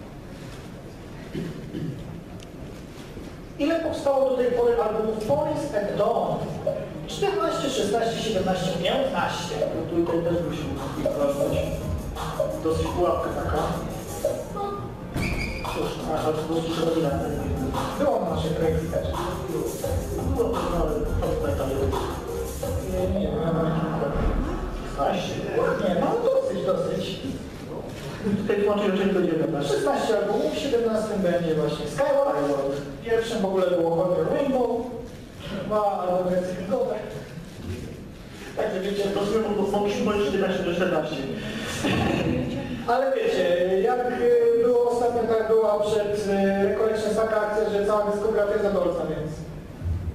Ile powstało do tej pory albumów Police at Dawn? czternaście, szesnaście, siedemnaście, piętnaście. No tutaj też musimy sprawdzić. Dosyć pułapka taka. No, Cóż, a to po prostu trzeba nie było na naszej projekcji też. Było to, ale to tutaj tam jest. Nie, nie, nie, nie, szesnaście. nie, no dosyć, dosyć. Tutaj tłumaczę, że to dziewiętnaście. szesnaście albumów, siedemnastym będzie właśnie Skyward. Pierwszym w ogóle było Horror Rainbow. Dwa albumy recyklingowe. Także wiecie, To sobie mogliśmy powiedzieć czternaście do czternastu. ale wiecie, jak y, było ostatnio, tak była przed y, Recollections taka akcja, że cała dyskografia za dolca, więc...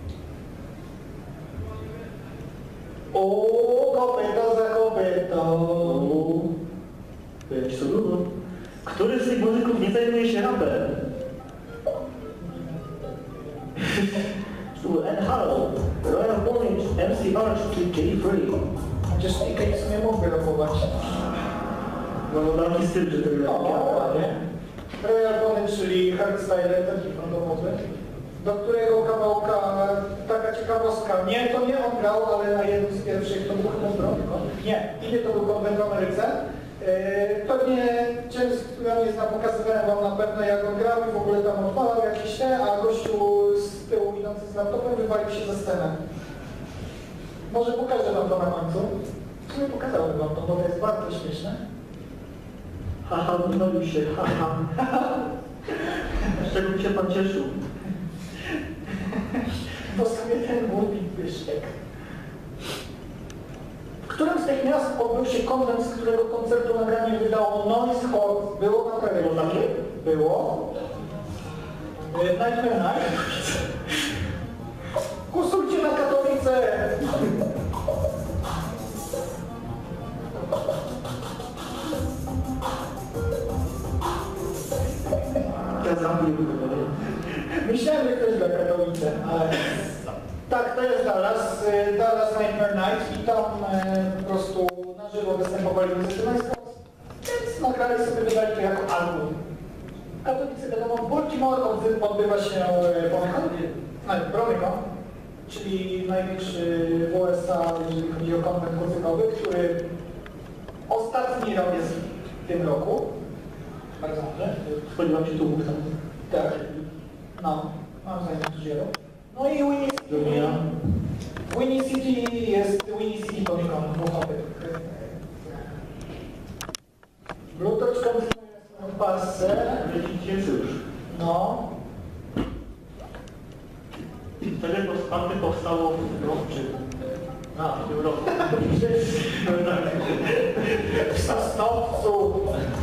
O, kopyto za kopyto. muzyków nie zajmuje się rapem. And Hello, Royal Bonage, M C Arch czy J Free. Chociaż T K w sumie mógłby rapować. No, no taki styl, że to jest No, ładnie. Royal Bonage, czyli hardstyle, taki randomowy, do którego kawałka, taka ciekawostka, nie, to nie on grał, ale na jednym z pierwszych to był Chmundro. Nie, inny to był konwent w Ameryce. Yy, pewnie część, która mnie zna, pokazywałem wam na pewno, jak on grał i w ogóle tam odpalał jakieś te, a gościu z tyłu idący z laptopem wywalił się za scenę. Może pokażę wam to na końcu. W sumie pokazałem wam to, bo to jest bardzo śmieszne. Haha, wywalił się, haha. Z czego by się pan cieszył? Bo sobie ten mówi Wyszek. W którym z tych miast odbył się konwent, z którego koncertu nagranie wydało Noise Hawk? Było na prawie. Było takie? Było. E, Nightmare Night. Głosujcie na Katowice! Ja zamówię wygodę. Myślałem, że ktoś dla Katowice, ale... Tak, to jest Dallas, y, Dallas Nightmare Night i tam e, po prostu na żywo występowali muzycy Noise Hawk, więc nagrali sobie, wydali to jako album. Katowice, wiadomo, w Baltimore odby- odbywa się e, Bonecon, nawet Bromicon, czyli największy w U S A, jeżeli chodzi o konwent muzykowy, który ostatni rok jest w tym roku. Bardzo dobrze. Spodziewam się tu tam. Tak. No, mam zajęcie dużo. No i Winnie City. Winnie City jest Winnie City Bonecon, Włochowy. Bluetooth w pasce. dziesięć tysięcy już. No. Wtedy powstanie powstało w roku czy... A, w tym roku. No tak. W Sosnowcu.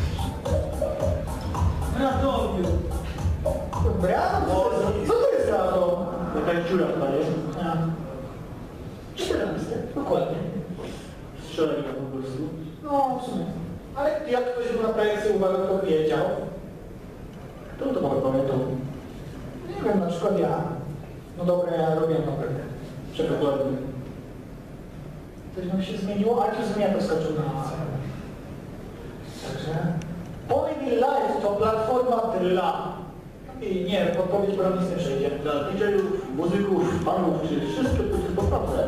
W Radomiu. Brawo! Co to jest Radom? Jakaś dziura chyba, nie? A. czternaście, dokładnie. Strzelali po prostu. No, w sumie. Ale jak ktoś był na projekcji uwagę, to wiedział. To to pan pamiętał. Nie wiem, na przykład ja. No dobra, ja robiłem naprawdę. Przekładnie. Coś nam się zmieniło, a ci zmiana skoczył na scenę. Także... Polygil Live to platforma dla... I nie, podpowiedź, bo nam nic nie przejdzie. Dla D J-ów, muzyków, panów, czy wszystko to jest poprawne.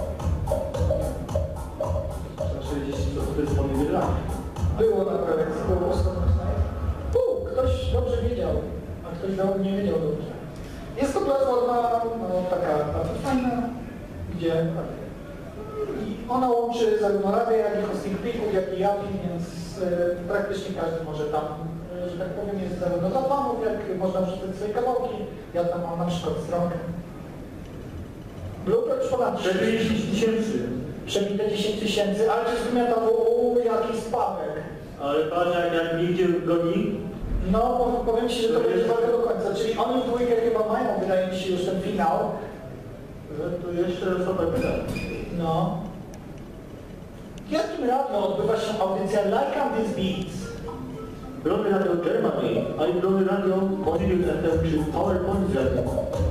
Za sześćdziesiąt to jest Polygil Live. Było na projekcji, było skądś. U, ktoś dobrze wiedział, a ktoś do- nie wiedział dobrze. Jest to platforma, no taka bardzo fajna, gdzie i ona łączy zarówno radia, jak i hosting plików, jak i A P I, więc e, praktycznie każdy może tam, e, że tak powiem, jest zarówno dla panów, jak można wrzucać swoje kawałki. Ja tam mam na przykład stronkę. Bluetooth ponad czterdzieści tysięcy. przebite dziesięć tysięcy, ale czy zmienia tam u jaki spadek. Ale patrz, jak, jak nigdzie goni, No, bo powiem Ci, że to będzie walka do końca, czyli oni w dwójkę chyba mają, wydaje mi się, już ten finał. że tu jeszcze sobie tyle. No. W jakim radio odbywa się audycja Like and These Beats? Brony Radio Germany, a i Brony Radio Positive F M czy PowerPoint Radio.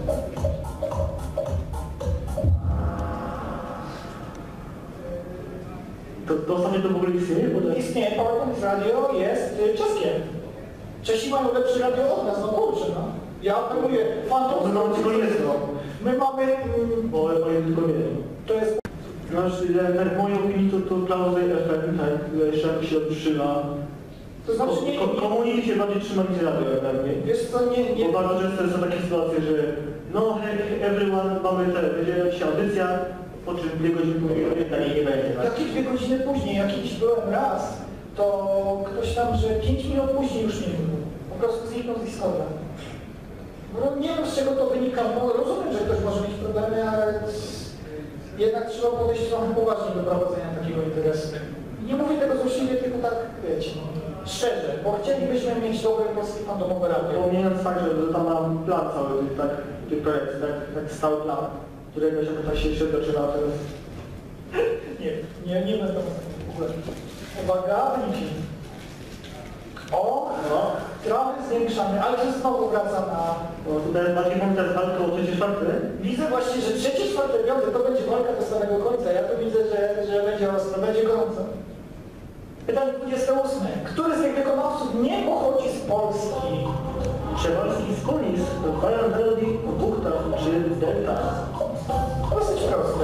To, to sobie to w ogóle istnieje? Bo to jest... Istnieje, PowerPoint Radio jest y, czeskie. Czesi mają lepsze radio od nas, no kurczę, no. Ja apeluję, fantom... My mamy tylko jedno. My mamy... Mm, Bo ale powiem tylko jedno. to jest... Znaczy, jak, jak w mojej opinii to, to Klauzy F M, tak, jeszcze jak się trzyma. To znaczy nie... Ko, ko, komunity się bardziej trzyma niż radio F M, nie? Wiesz co, nie... nie Bo bardzo często są takie sytuacje, że no hej, everyone, mamy te, będzie jakaś audycja, po czym dwie godziny później jedna nie, nie będzie. Tak? Jakie dwie godziny później, jakiś byłem raz, to ktoś tam, że pięć minut później już nie był. Po prostu zniknął z Discorda. No, nie wiem z czego to wynika, bo rozumiem, że ktoś może mieć problemy, ale jednak trzeba podejść trochę poważnie do prowadzenia takiego interesu. Nie mówię tego złośliwie, tylko tak, wiecie, szczerze, bo chcielibyśmy mieć dobre polskie fandomowe radio. Pomijając fakt, że tam mam plan cały tych, tak, tych projektów, tak, tak stały plan, którego się tak się jeszcze zaczyna teraz. Nie, nie, nie będę w ogóle. Uwaga, wyniki. O, No. Trochę zwiększamy, ale to znowu wraca na... Bo tutaj bardziej mam teraz walkę o trzecie, czwarte. Widzę właśnie, że trzecie, czwarte, piąte to będzie walka do samego końca. Ja tu widzę, że, że będzie ostro, będzie gorąco. Pytanie dwudzieste ósme. Który z tych wykonawców nie pochodzi z Polski? Przewalski z Konis, Bayern Melody, Bukta czy Delta? Dosyć proste.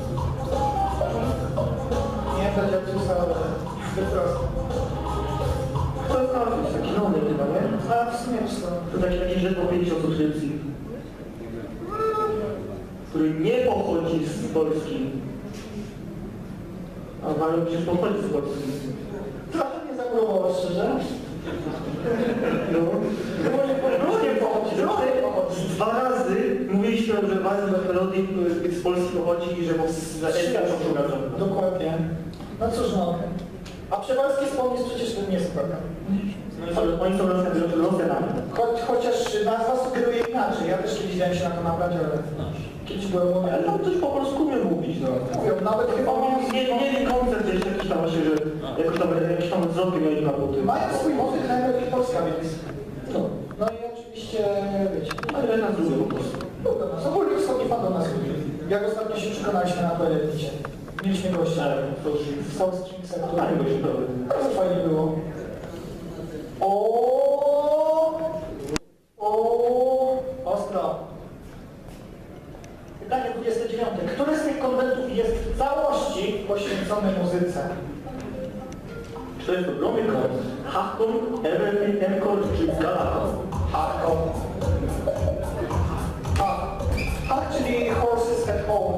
Nie, to dział ale zbyt proste. To jest nawet taki nowy chyba, nie? A w sumie co? To taki taki rzecz po pięćdziesiąt subskrypcji. Który nie pochodzi z Polski. A mają przecież pochodzi z Polski. Trochę mnie zagrobowało, szczerze. No. Różnie pochodzi, różnie pochodzi. Dwa razy mówiliśmy, że Bayern Melody z Polski pochodzi i że mu z Elka przepraszam. Dokładnie. No cóż no. A Przewalski wspomnieć przecież to nie jest prawda. Ale oni są Rosjanami. Cho chociaż nazwa sugeruje inaczej. Ja też kiedyś dałem się na to nabrać, ale kiedyś byłem u Ale tam coś po polsku umie mówić, no. Mówią, nawet chyba mają Nie, nie wiem, koncert gdzieś jakiś tam właśnie, że jakoś tam, jakiś tam wzroki mieli na buty. mają swój motyw na Ameryki Polska, więc... No. No i oczywiście, wiecie, Ale ja nas lubię po prostu. lubią nas. Ogólnie wschodni fan do nas lubi. Jak ostatnio się przekonaliśmy na Toileticie. Mieliśmy gościa Ale to już w South Stringsach, jest... który... Fajnie go się dobry. Bardzo fajnie było. O, o, ostro. Pytanie dwudzieste dziewiąte. Który z tych konwentów jest w całości poświęcony muzyce? Czy to jest to Gromykon, Hachton, Everything, Encore czy Galakon? Hardcore. A, Hard, czyli Horses at Home.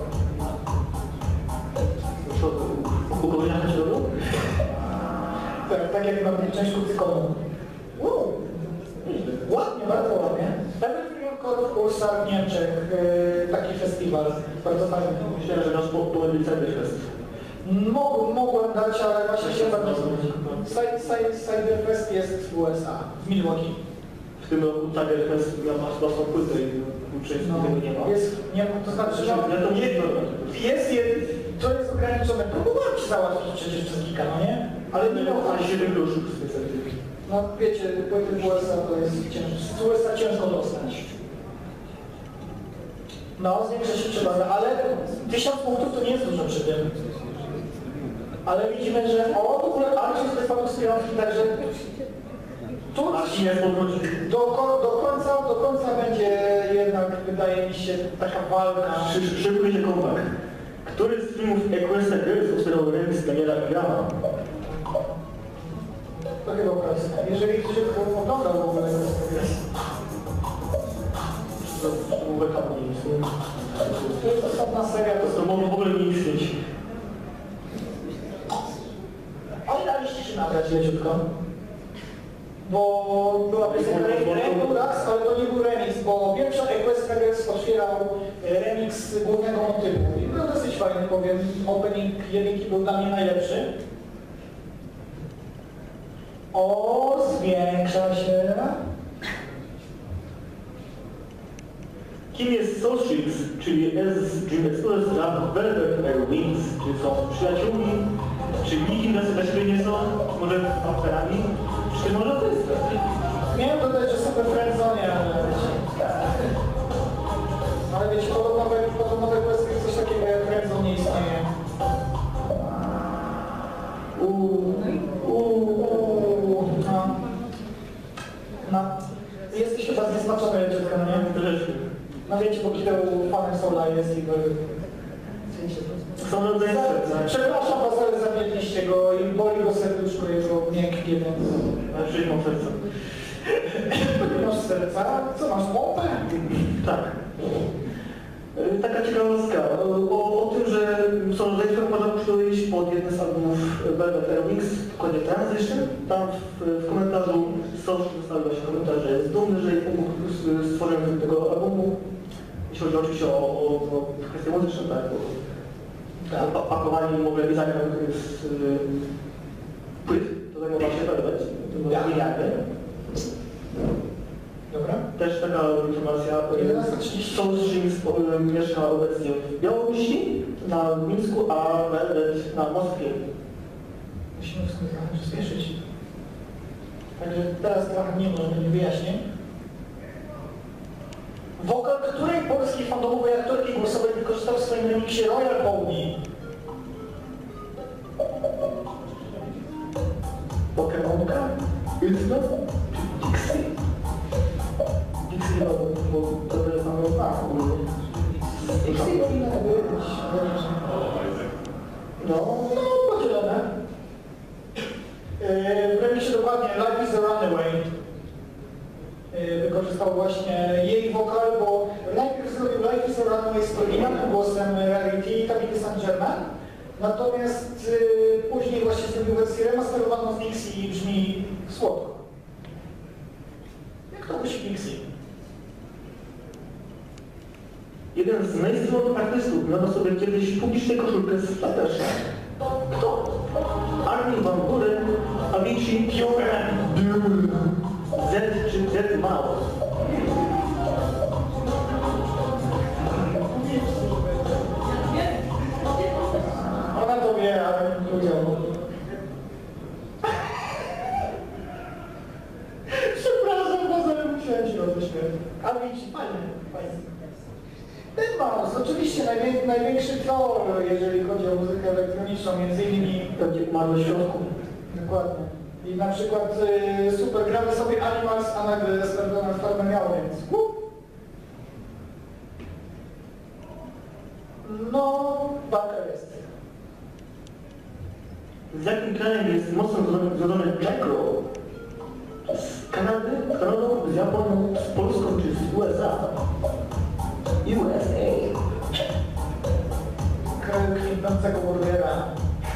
Co to? U kogoś na chęć robią? Tak, tak jak na część kucykonu. Wow. Ładnie, bardzo ładnie. Everything Encore w Kursach w Niemczech. Yy, taki festiwal. Bardzo fajny. Myślałem, że nasz powinien być Cyber Fest. Mogłem, mogłem dać, ale właśnie się tam nie zrobić. Cyberfest jest w U S A, w Milwaukee. W tym roku Cyber Fest miał masz własną płytę i uczestników No, tego nie ma. jest, nie, to znaczy, Ja no, to nie wiem. jest, jest, to jest ograniczone. Próbowałem się załatwić przecież przez kilka, no nie? Ale nie miał Ale siedem groszów niestety. No wiecie, płyty w U S A to jest ciężko, z U S A ciężko dostać. No, zwiększa się trzeba, ale tysiąc punktów to nie jest dużo przy tym. Ale widzimy, że o, w ogóle Archie z wypadku z piątki, także tu A ile powróci? do, ko- do, końca, do końca będzie jednak, wydaje mi się, taka walka. Szy- Szybko się kombak. Który z filmów Equestria Girls otwierał remix Daniela Grama? To chyba proste. Jeżeli ktoś oglądał w ogóle to jest To to był backup, nie wiem. to jest osobna seria, to To są... mogło w ogóle nie istnieć. Ale daliście się nagrać leciutko. Bo była piosenka Rainbow Dax, ale to nie był remix, bo pierwsza Equestria Girls otwierał remix głównego motywu. I był dosyć fajny, powiem. Opening jedynki był dla mnie najlepszy. O, zwiększa się. Kim jest Soulstrings, czyli S z Dream Express, Rap, Velvet, Air Wings, czy są przyjaciółmi, czy nikim dla siebie nie są, może partnerami, czy może to jest Miałem dodać, że Super Friendzone, ale wiecie. Ale wiecie, podobno w podobno w kwestii coś takiego jak Friendzone nie istnieje. Uuu, uuu, no. No. Jesteś chyba zniesmaczony, leciutko, no nie? Troszeczkę. No wiecie, bo Kideł fanem Sola jest i go... Są rodzeństwa, tak? Przepraszam was, ale zawiedliście go i boli go serduszko jego miękkie, więc... Ale przyjmą serca. Nie masz serca? Co masz, pompę? Tak. E, Taka ciekawostka o, o tym, że są rodzeństwa, można przyjść pod jeden z albumów Velvet Air Wings, dokładnie Transition. Tam w, w komentarzu Soul zostawił właśnie komentarz, że jest dumny, że pomógł z stworzeniem tego albumu. Jeśli chodzi oczywiście o, o, o kwestię muzyczną, tak, bo Tak. pa- pakowali w ogóle designem z y, płyt, to zajmował się Velvet, to było Ja. miliardy. Dobra. Też taka informacja, jedenasta trzydzieści. Soulstrings y, mieszka obecnie w Białorusi, na Mińsku, a Velvet na Moskwie. Musimy w sumie trochę przyspieszyć. Także teraz trochę nie może nie wyjaśnię. Wokal której polskiej fandomowej aktorki głosowej wykorzystał w swoim remiksie Royal Pony? Pokemonka? Ylfno? Dixie? Dixie chyba, bo to jest mamy odmach w ogóle. Dixie powinna być. No, no, podzielone. W remiksie dokładnie Life is a Runaway wykorzystał właśnie jej wokal, bo najpierw zrobił Life is a Runaway z oryginalnym głosem Rarity i Tabitha Saint-Germain, natomiast y, później właśnie zrobił wersję remasterowaną z Dixie i brzmi słodko. Jak to musi Dixie? Jeden z mainstreamowych artystów miał na sobie kiedyś publiczną koszulkę z Fluttershy. Kto? Armin van Buuren, Avicii, Pure, Z czy Z Mało. Ona to wie, ale nie powiedział. Przepraszam, bo musiałem się roześmiać. Avicii, fajnie, fajnie. Ten Mouse, oczywiście najwię największy twór, jeżeli chodzi o muzykę elektroniczną, między innymi Będzie umarły w środku. dokładnie. I na przykład y, super gramy sobie Animals, a nagle spędzone formę miało, więc łup. No, walka jest. Z jakim krajem jest mocno związany Jack Roll? Z Kanady, z Kanadą, z Japonią, z Polską czy z U S A? U S A. Kraju kwitnącego burgera.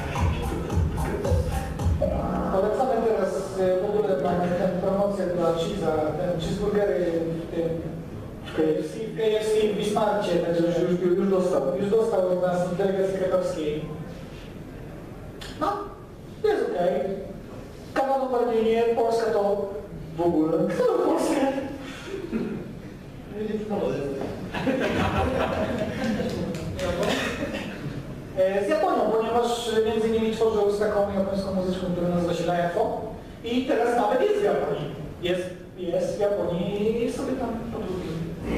Polecamy teraz y, w ogóle mamy tę promocję dla Cheese'a, ten cheeseburgery w tym w K F C, w K F C w Bismarcie, także już, już, już dostał, już dostał od nas w delegacji krakowskiej. No, jest okej. Okay. Kanada bardziej nie, Polska to w ogóle. Kto Polskę? Z Japonią, ponieważ między innymi tworzył z taką japońską muzyczką, która nazywa się Lajafo. I teraz nawet jest w Japonii. Jest, jest w Japonii i sobie tam podróżuje.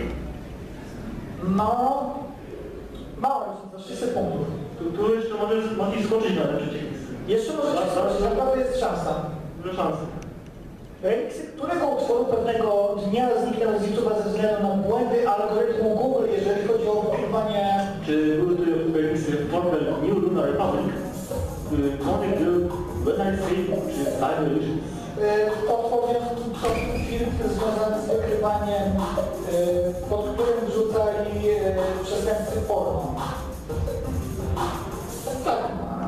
No, mało już, za sześćset punktów. Tu, tu jeszcze możesz, możesz skoczyć na lepsze technicy. Jeszcze możecie skoczyć, naprawdę jest szansa. Duże szanse. Remixy którego utworu pewnego dnia zniknęły z YouTube'a ze względu na błędy algorytmu Google, jeżeli chodzi o wykrywanie... Czy były tu remixy Formel New Lunar Republic, Connect Girl, When I Sleep, czy Time Relations? Podpowiem, to film związany z wykrywaniem, y, pod którym wrzucali y, przestępcy porno. Tak.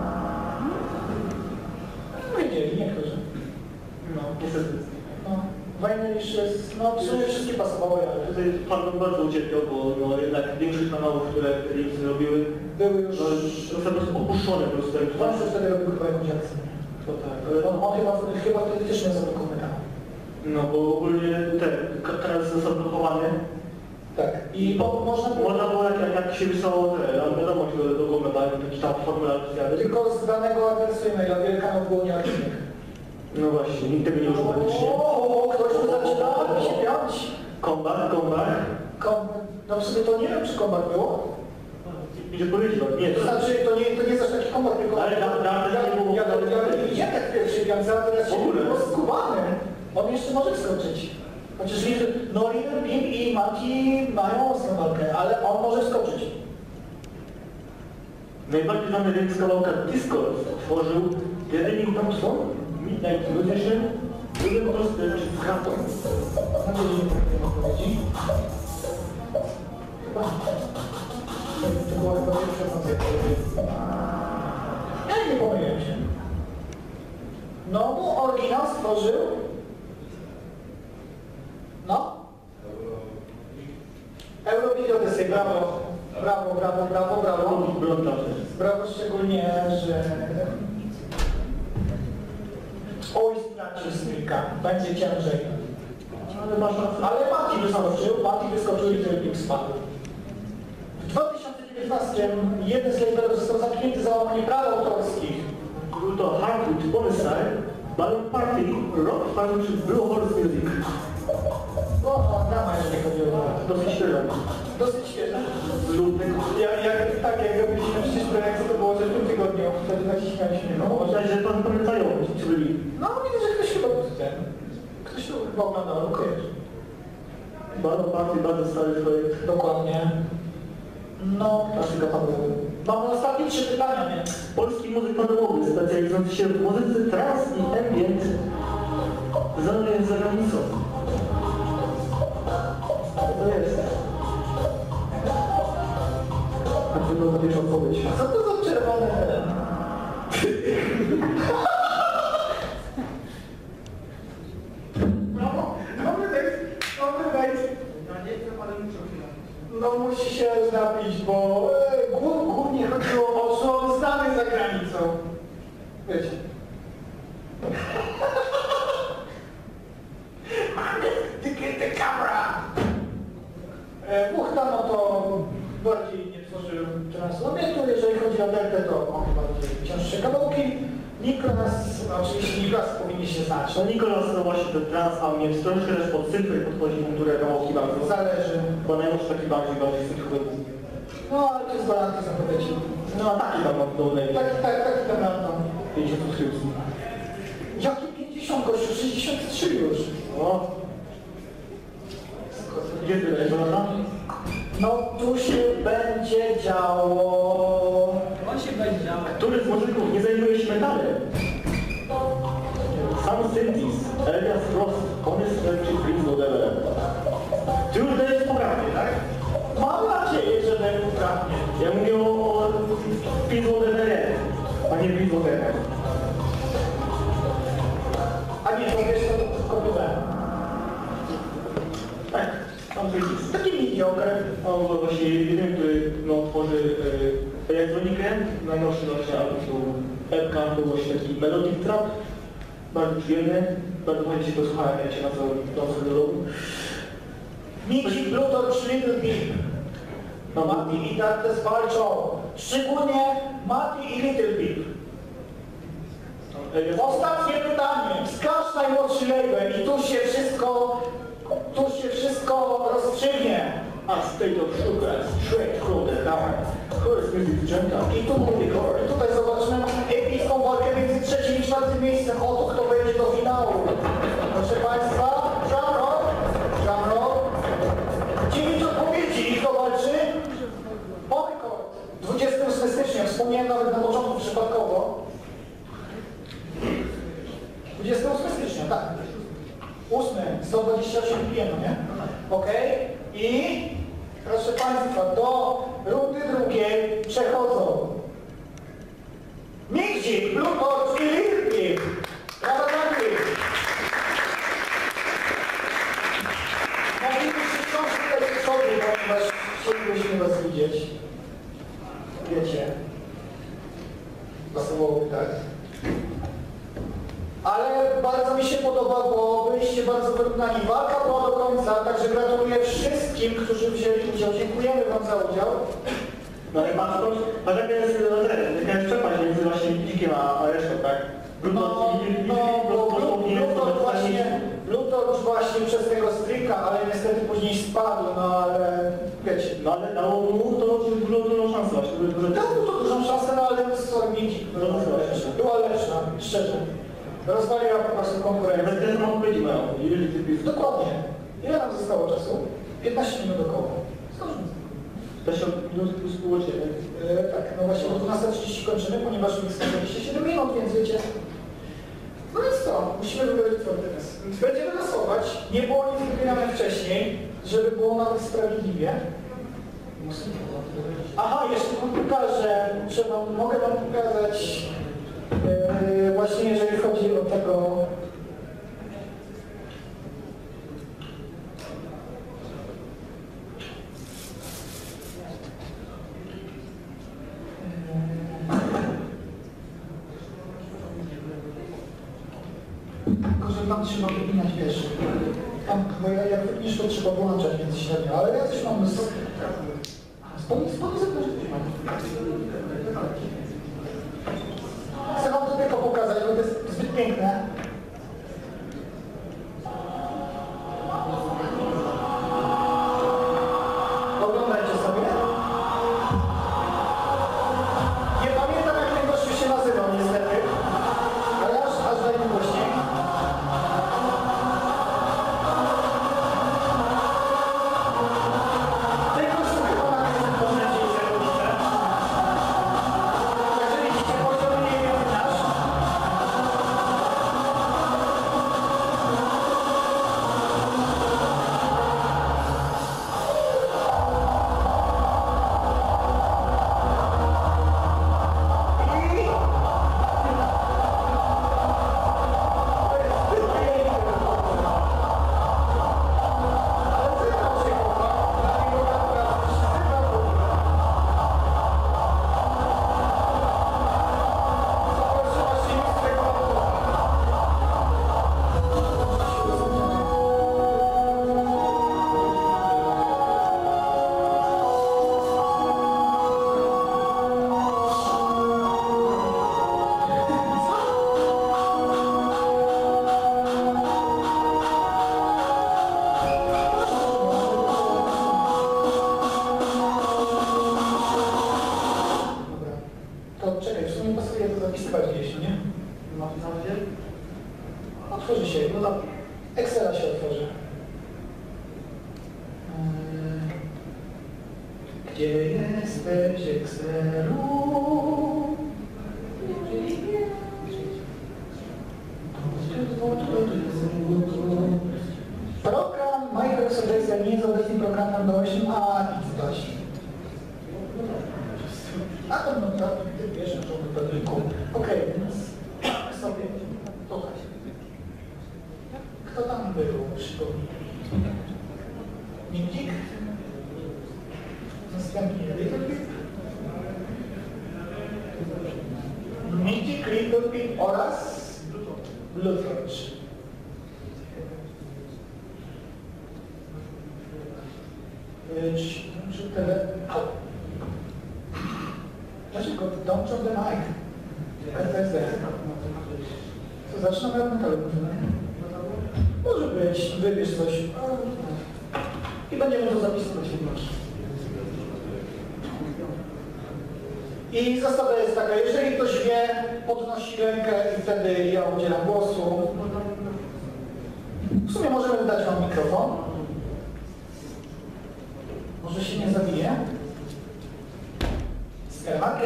Wiedzieli niektórzy. No, niestety. No, Wajnelisz jest, no w sumie wszystkie pasowały, ale Tutaj pan bardzo ucierpiał, bo no, jednak większość kanałów, które remixy robiły, były już... no, zostały po prostu opuszczone po prostu. On się wtedy robił chyba jakąś akcję. To tak. On, on chyba, chyba wtedy też miał zablokowany kanał. No bo ogólnie te kanały są zablokowane. Tak. I bo, można było... Można było jak, jak, jak się wysyłało te wiadomość do, do Google, tak, jakiś tam formularz zjady. Tylko z danego adresu e-maila, wiele kanałów było nieaktywnych. No właśnie, nikt tego nie użył praktycznie. O, ktoś tu zaczyna się piąć. Kombat, kombat. Kom... No w sumie to nie wiem, czy kombat było. Idzie powiedzieć, no nie. To znaczy, to nie, to nie jest aż taki kombat, tylko... Ale tam- tam też nie było- Ja, ja, ja, ja widziałem tak pierwszy piące, a teraz W się ogóle. było skubany. On jeszcze może wskoczyć. Chociaż widzę, no Little Pim i Mati mają mocną walkę, ale on może wskoczyć. Najbardziej znany remix kawałka Discord tworzył Devin Thompson, Midnight Musician, Julian Prosper czy Scranton. Na dzień nie odpowiedzi. Chyba. To była chyba pierwsza koncepcja. Ja nie pomyliłem się. No, bo oryginał stworzył... No? Eurobeat Odyssey, brawo. Brawo, brawo, brawo, brawo. Blonda. Brawo szczególnie, że... Oj, stracił Smilka. Będzie ciężej. Ale masz szansę. Ale Mati wyskoczył, Mati wyskoczył i Trilbik spadł. W dwa tysiące dziewiętnastym jeden z labelów został zamknięty za łamanie praw autorskich. Był to Hardwood Polyside, Balloon Party, rok twarzy przez Blue Horse Music. No, no, drama, jeżeli chodzi o... Dosyć świeża. Dosyć świeża. Z lutego. Ja, jak, tak, jak robiliśmy przecież projekcję, to było, że w tym tygodniu, wtedy naciśnialiśmy. No, No, myślę, że pan pamiętają, ci byli. no widzę, że ktoś chyba ten. Ktoś tu chyba oglądał, no kojarzy. Balloon Party, bardzo stary projekt. Dokładnie. No, klasyka panowy. Mamy ostatnie trzy pytania, nie? Polski muzyk panowy, specjalizujący się w muzyce trans i ambient, znany za granicą. Co to jest? Tak wygląda pierwsza odpowiedź. Co to za czerwone ten? No, mamy tekst, mamy tekst. Ja nie chcę, ale muszę chwilę. No musi się napić, bo e, głó- głównie chodziło o show znany za granicą. Wiecie. Mamy tykietę kamera! E, Buchta, no to bardziej nie tworzył translamentu, jeżeli chodzi o Deltę, to on bardziej cięższe kawałki. Nikolas, oczywiście Nikolas powinien się znać. No Nikolas, no właśnie ten trans ambient, troszkę też pod cyfry podchodzi mu, które kawałki bardzo. Zależy. Bo najmocz taki bardziej, bardziej cyfrowy. No ale to jest gwarancja zapowiedzi. No a taki tam mam do najmniej. Taki, tak, taki tam mam. pięćdziesiąt subskrypcji. Jakie pięćdziesiąt gościu? sześćdziesiąt trzy już. No. Gdzie ty będziesz, Jonathan? No tu się będzie działo. On się będzie działo. Który z muzyków nie zajmuje się metalem? Sam Synthes, Elias Frost, Honest czy Prince Modele. Ty już dajesz poprawnie, tak? Mam nadzieję, że będę poprawnie. Ja mówię o Prince Modele, a nie Prince Modele. A nie, to wiesz, to kopiłem. Tak, Sam Synthes. Taki mediocre. On właśnie jedyny, który no, tworzy e, elektronikę. Najnowszy właśnie album to Epka, to właśnie taki melodic trap. Bardzo przyjemny, bardzo fajnie się to słucha, jak się na co na co robi. Miki Blutor czy Little Big. No Mati i Dartes walczą. Szczególnie Mati i Little Big. Ostatnie pytanie. Wskaż najmłodszy label i tu się wszystko, tu się wszystko rozstrzygnie. A State of Sugar, straight from the tower. First music jungle. I tu mówię, tutaj zobaczymy epicką walkę między trzecim i czwartym miejscem. Oto kto wejdzie do finału. Proszę Państwa, Jamro, Jamro. Dziewięć odpowiedzi. I kto walczy? Pomykord. dwudziestego ósmego stycznia. Wspomniałem nawet na początku przypadkowo. dwudziestego ósmego stycznia, tak. ósmy, sto dwadzieścia osiem ppm, nie? Okej. I proszę Państwa, do rundy drugiej przechodzą Mixik, Blueport i Lirki. Brawa dla nich. Moglibyście wciąż tutaj przy sobie, ponieważ chcielibyśmy Was widzieć. Wiecie. Pasowałoby, tak? Ale bardzo mi się podoba, bo byliście bardzo wyrównani. Walka była do końca, także gratuluję wszystkim, którzy wzięli udział. Dziękujemy Wam za udział. No ale patrz, patrz jaka jest, jaka jest przepaść między właśnie Dzikiem a, a resztą, tak? No, no, bo Bluetooth właśnie, Bluetooth właśnie przez tego strika, ale niestety później spadł, no ale wiecie. No ale dało mu to dużo, dużo szansę właśnie. Dał mu to dużą szansę, no ale Stormiki była lepsza, szczerze. Rozwaliła po prostu konkurencję. Nawet teraz mam powiedzieć mają, jeżeli ty pisz. Dokładnie. Ile nam zostało czasu? piętnaście minut około. Zdążymy. To się minut plus pół godziny. E, tak, no właśnie o dwunasta trzydzieści kończymy, ponieważ my są dwadzieścia siedem minut, więc wiecie. No więc co? Musimy wybrać teraz. Będziemy losować. Nie było nic wygrane wcześniej, żeby było nawet sprawiedliwie. Aha, jeszcze wam pokażę, że wam, mogę wam pokazać e, właśnie jeżeli chodzi o tego. Tylko, że tam trzeba wypinać, wiesz, tam, bo ja, jak wypniesz, to trzeba włączać, więc średnio, ale ja coś mam z... Spodnie, spodnie zapraszam. Chcę wam to tylko pokazać, bo to jest zbyt piękne. Program Microsoft Excel nie jest obecnie programem do osiem, a nic właśnie. A to no tak, ty wiesz, że to wypadku. Okej, więc sobie tutaj. Kto tam był? Przypomnij. Mimik? Następnie Little Pip. Mimik, Little Pip oraz Blueforge. Czy tyle? Dlaczego? Don't drop the mic. R T S D. Co, zaczynamy od metalu? Może być, wybierz coś. I będziemy to zapisywać. I zasada jest taka, jeżeli ktoś wie, podnosi rękę i wtedy ja udzielam głosu. W sumie możemy dać wam mikrofon. Może się nie zawije. Skermakiem.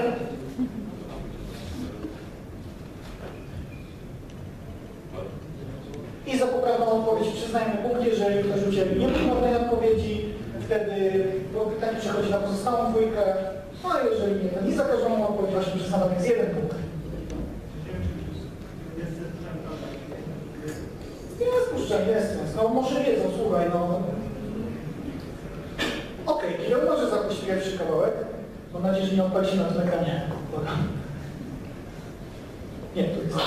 I za poprawną odpowiedź przyznajmy punkt, jeżeli ktoś udzieli niepoprawnej odpowiedzi, wtedy pytanie przechodzi na pozostałą dwójkę, no a jeżeli nie, to nie za każdą odpowiedź właśnie przyznawany jest jeden punkt. Jest puszczaj, jest, jest. No może wiedzą, słuchaj, no. Okej, okay, Kijom może zakuć pierwszy kawałek. Mam nadzieję, że nie odpali się na tym ekranie. Dobra. Nie, tu jest.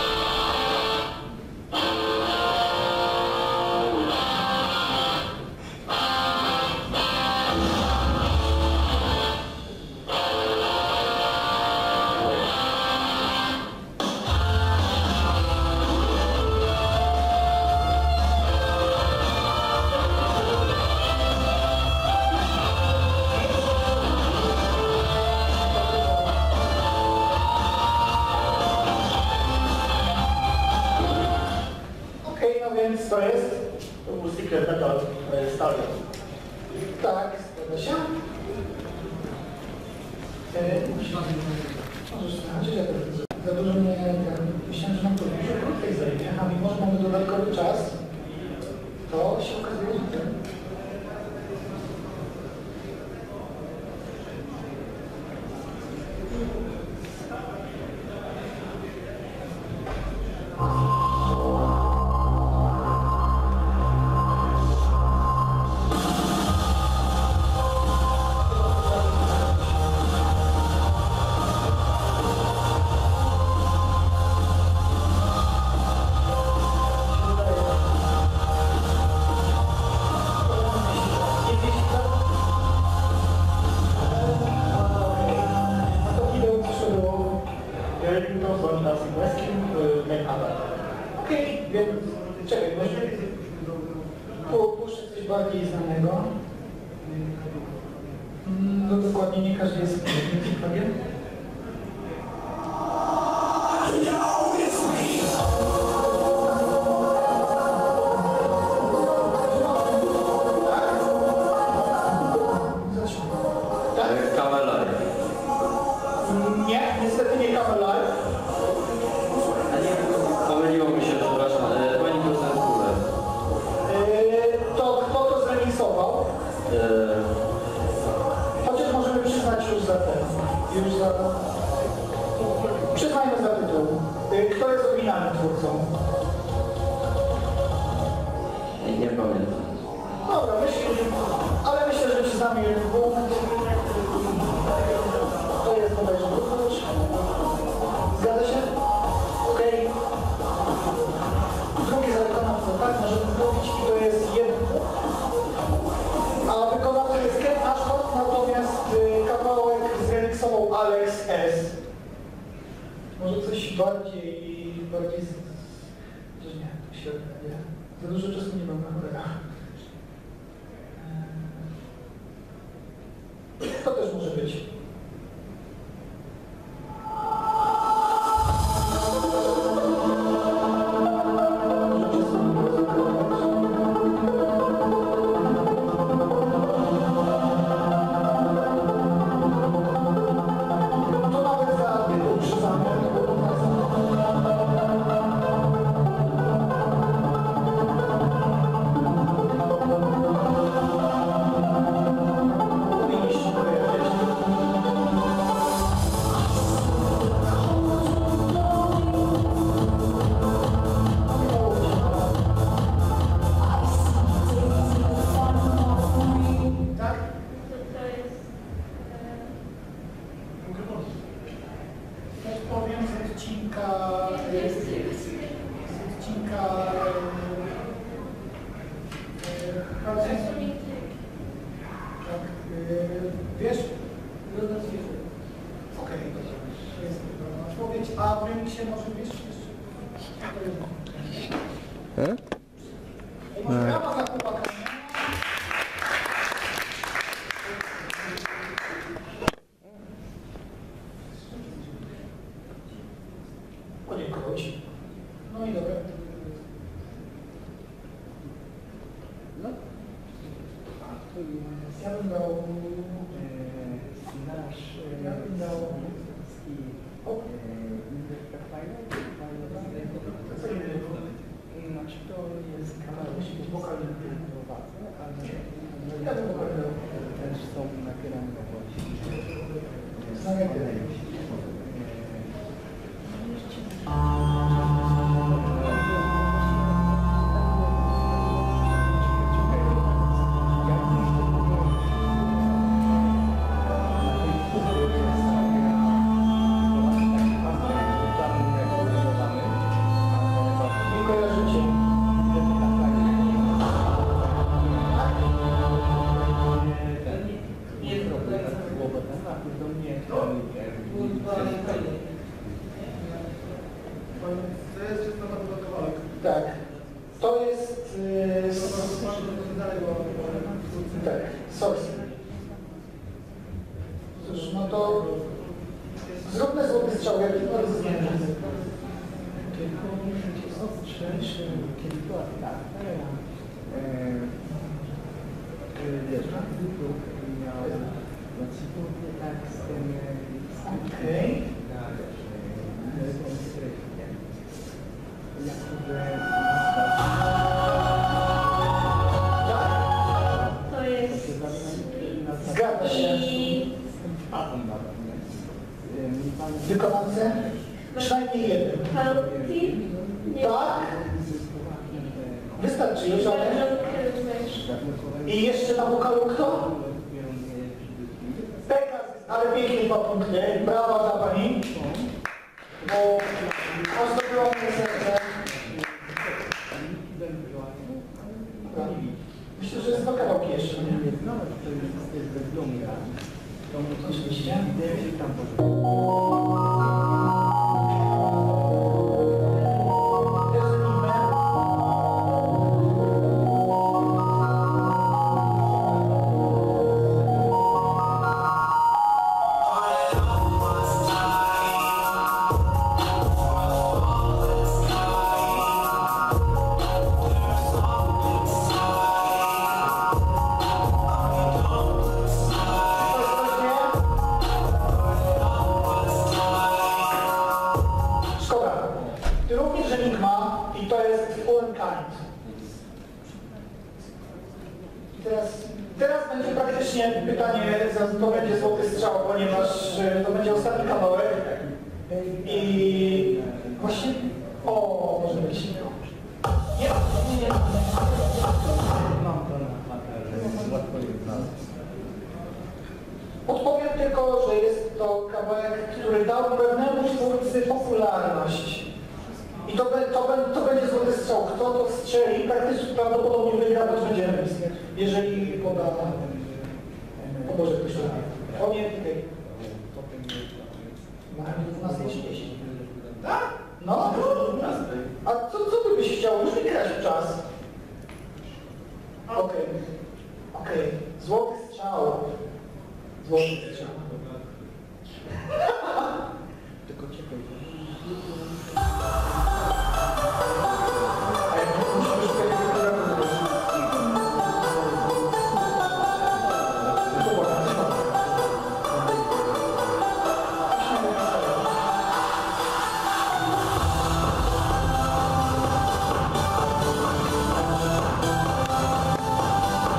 Więc to jest? To był Secret Metal Stallion. Tak, zgadza się. Możesz słuchać, ja za dużo mnie... Myślałem, że nam to dużo krócej zajmie, a mimo, że mamy dodatkowy czas, to się okazuje, że ten... Okej, więc czekaj, może puszczę coś bardziej znanego. No dokładnie nie każdy jest ciekawiem. Camel Life. Nie, niestety nie Camel Life. Pomyliło mi się, przepraszam, e, pani Krusem Kule. Yy, to kto to zremisował? E, Chociaż możemy przyznać już za ten. Już za... Przyznajmy za tytuł. Yy, kto jest oryginalnym twórcą? nie pamiętam. Dobra, myślę, ale myślę, że przyznamy jeden punkt. To jest bodajże Blueforge. Zgadza się? Okej. Okay. Drugi za wykonawcą, tak? Możemy mówić i to jest jeden punkt. A wykonawcą jest Ken Ashford, natomiast y, kawałek zremiksował Alex S. Może coś bardziej... bardziej... Z... Chociaż nie, świetnie, nie. Za dużo czasu nie mam na cholera. To też może być. Tak, yy, wiesz? Okej, jest odpowiedź, a w remiksie może wiesz jeszcze? E? Może brawa dla chłopaka. Podziękować. No i dobra. No. Ja bym dał... Nasz Ja bym dał... O, co innego? Znaczy to jest kawałek wokalny prowadzę, ale Ja bym dał. też są nagrane właśnie. Zamykaj. Nie kojarzycie. To jest czysto na kawałek. Tak. To jest... Yy, tak, source. Cóż, no to... Zróbmy złoty strzał, jaki to jest zmiany. Ostrzejszy, kiedy była taka, wiesz, wybuch miał zacytuję tak z tym Okej. na wielką strefie. Jakoby Tak? To jest Zgadza się. i atom nawet, nie? Wykonawcę? Przynajmniej jeden. Halti. Tak? Wystarczy już, ale... I jeszcze na wokalu kto? Pegasus, ale pięknie dwa punkty. Brawa dla pani. Bo ozdobiła mnie serce. Myślę, że jest dwa kawałki jeszcze, nie? No, to jest bezdomna. To Oczywiście. musi tam Szkoda. Ty również Enigma i to jest Humankind. I teraz, teraz będzie praktycznie pytanie, za- to będzie złoty strzał, ponieważ e, to będzie ostatni kawałek. I właśnie, o, może być. Nie, nie, nie. mam to na papierze, łatwo jest znaleźć. Odpowiem tylko, że jest to kawałek, który dał pewnemu twórcy popularność. I to, be, to, be, to będzie złoty strzał. Kto to strzeli, praktycznie prawdopodobnie wygra, to będzie remis. Jeżeli poda, pomoże ktoś lepiej. Pamiętaj. Mamy do dwunastej trzydzieści. Tak? No. A co, co ty byś chciał? Już wygrać czas. Okej. Okej. Złoty strzał. Złoty strzał. Tylko czekaj. A jak musimy szukać programu, to było.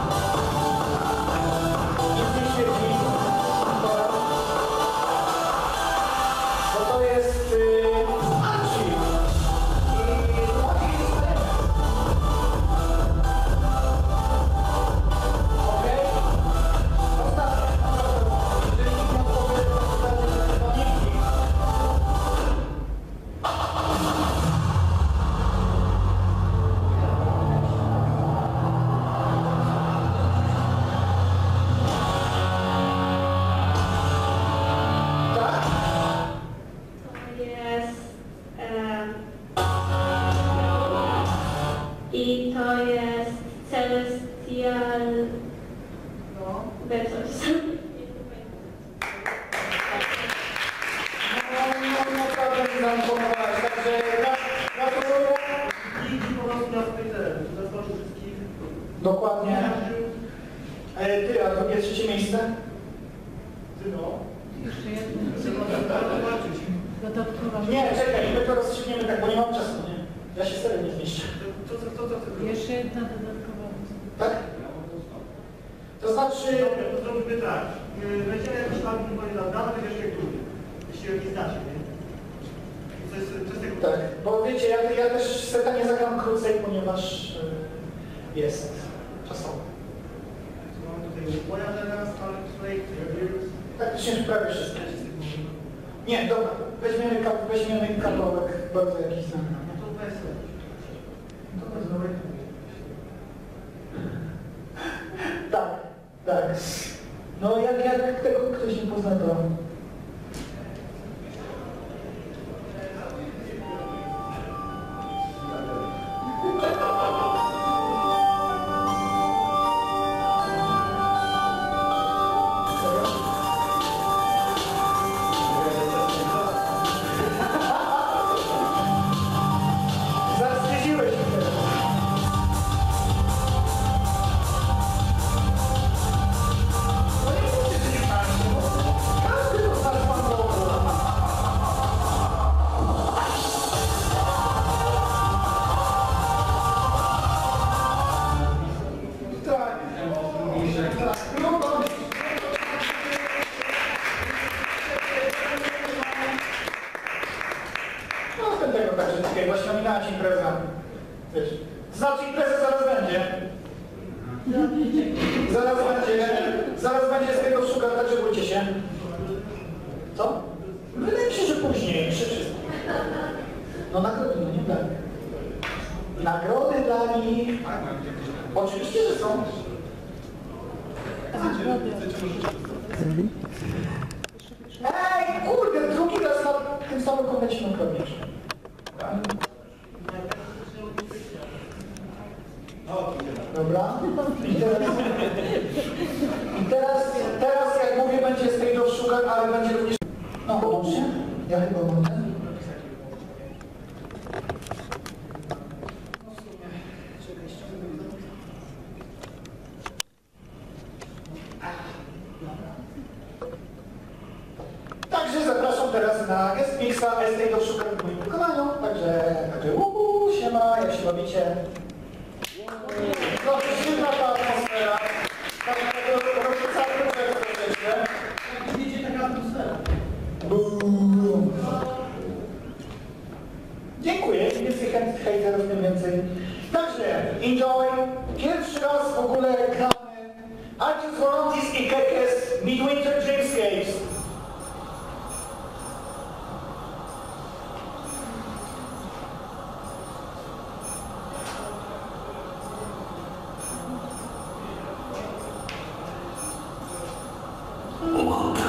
Jesteście w Real... No. Betos. No, no, naprawdę mi zaimponowałeś, także gratuluję. I po prostu na swojej terenie. Zaskoczył wszystkich. Dokładnie. E, ty, a drugie, trzecie miejsce? Ty no. Jeszcze jedno. Trzeba zobaczyć. Dodatkowa. Nie, czekaj, my to rozstrzygniemy tak, bo nie mam czasu, nie? Ja się serio nie zmieszczę. Co, co, co, co chcesz? Jeszcze jedna dodatkowa. Tak? To znaczy... Dobra, to zrobimy tak. Yy, Będziemy jakiś tam powiem na dane, będziesz jak drugi. Jeśli jakiś znacie, nie? I coś przez tego... Tak, bo wiecie, ja, ja też seta nie zagram krócej, ponieważ y, jest czasowo. Mamy tutaj moja teraz, ale tutaj... Praktycznie prawie wszystko. Nie, dobra, weźmiemy, ka weźmiemy kawałek bardzo jakiś znany. No to weź sobie. To jest dobry. Tak, tak. No jak, jak tego ktoś nie pozna, to... Zawstydziłeś się teraz. No nie musisz nie znać, no. Każdy to zna pan dobrze. Tak. Tak. No dobrze. No z tego także dzisiaj właśnie ominęła ci impreza. Wiesz, znaczy impreza zaraz będzie. Zaraz będzie, zaraz będzie z tego szukać, także bójcie się. Co? Wydaje mi się, że później, przy wszystkim. No nagrody, no nie tak. Nagrody dla nich. Oczywiście, że są. Ej, kurde, drugi raz na tym samym konwencie nagrodisz. Dobra. I teraz, i teraz, teraz jak mówię, będzie State of Sugar, ale będzie również... No, łącznie. Ja chyba mam ten. Także zapraszam teraz na guest mixa State of Sugar w moim wykonaniu. Także, także uhu, siema, jak się bawicie. No, świetna ta atmosfera. Tak naprawdę rozrzucamy tego troszeczkę. Widzicie taka atmosfera. Boom. Dziękuję, im więcej hejt- hejterów, tym więcej. Także, enjoy. Pierwszy raz w ogóle gramy Artis Volantis i Kekes Midwinter Dreamscapes. Welcome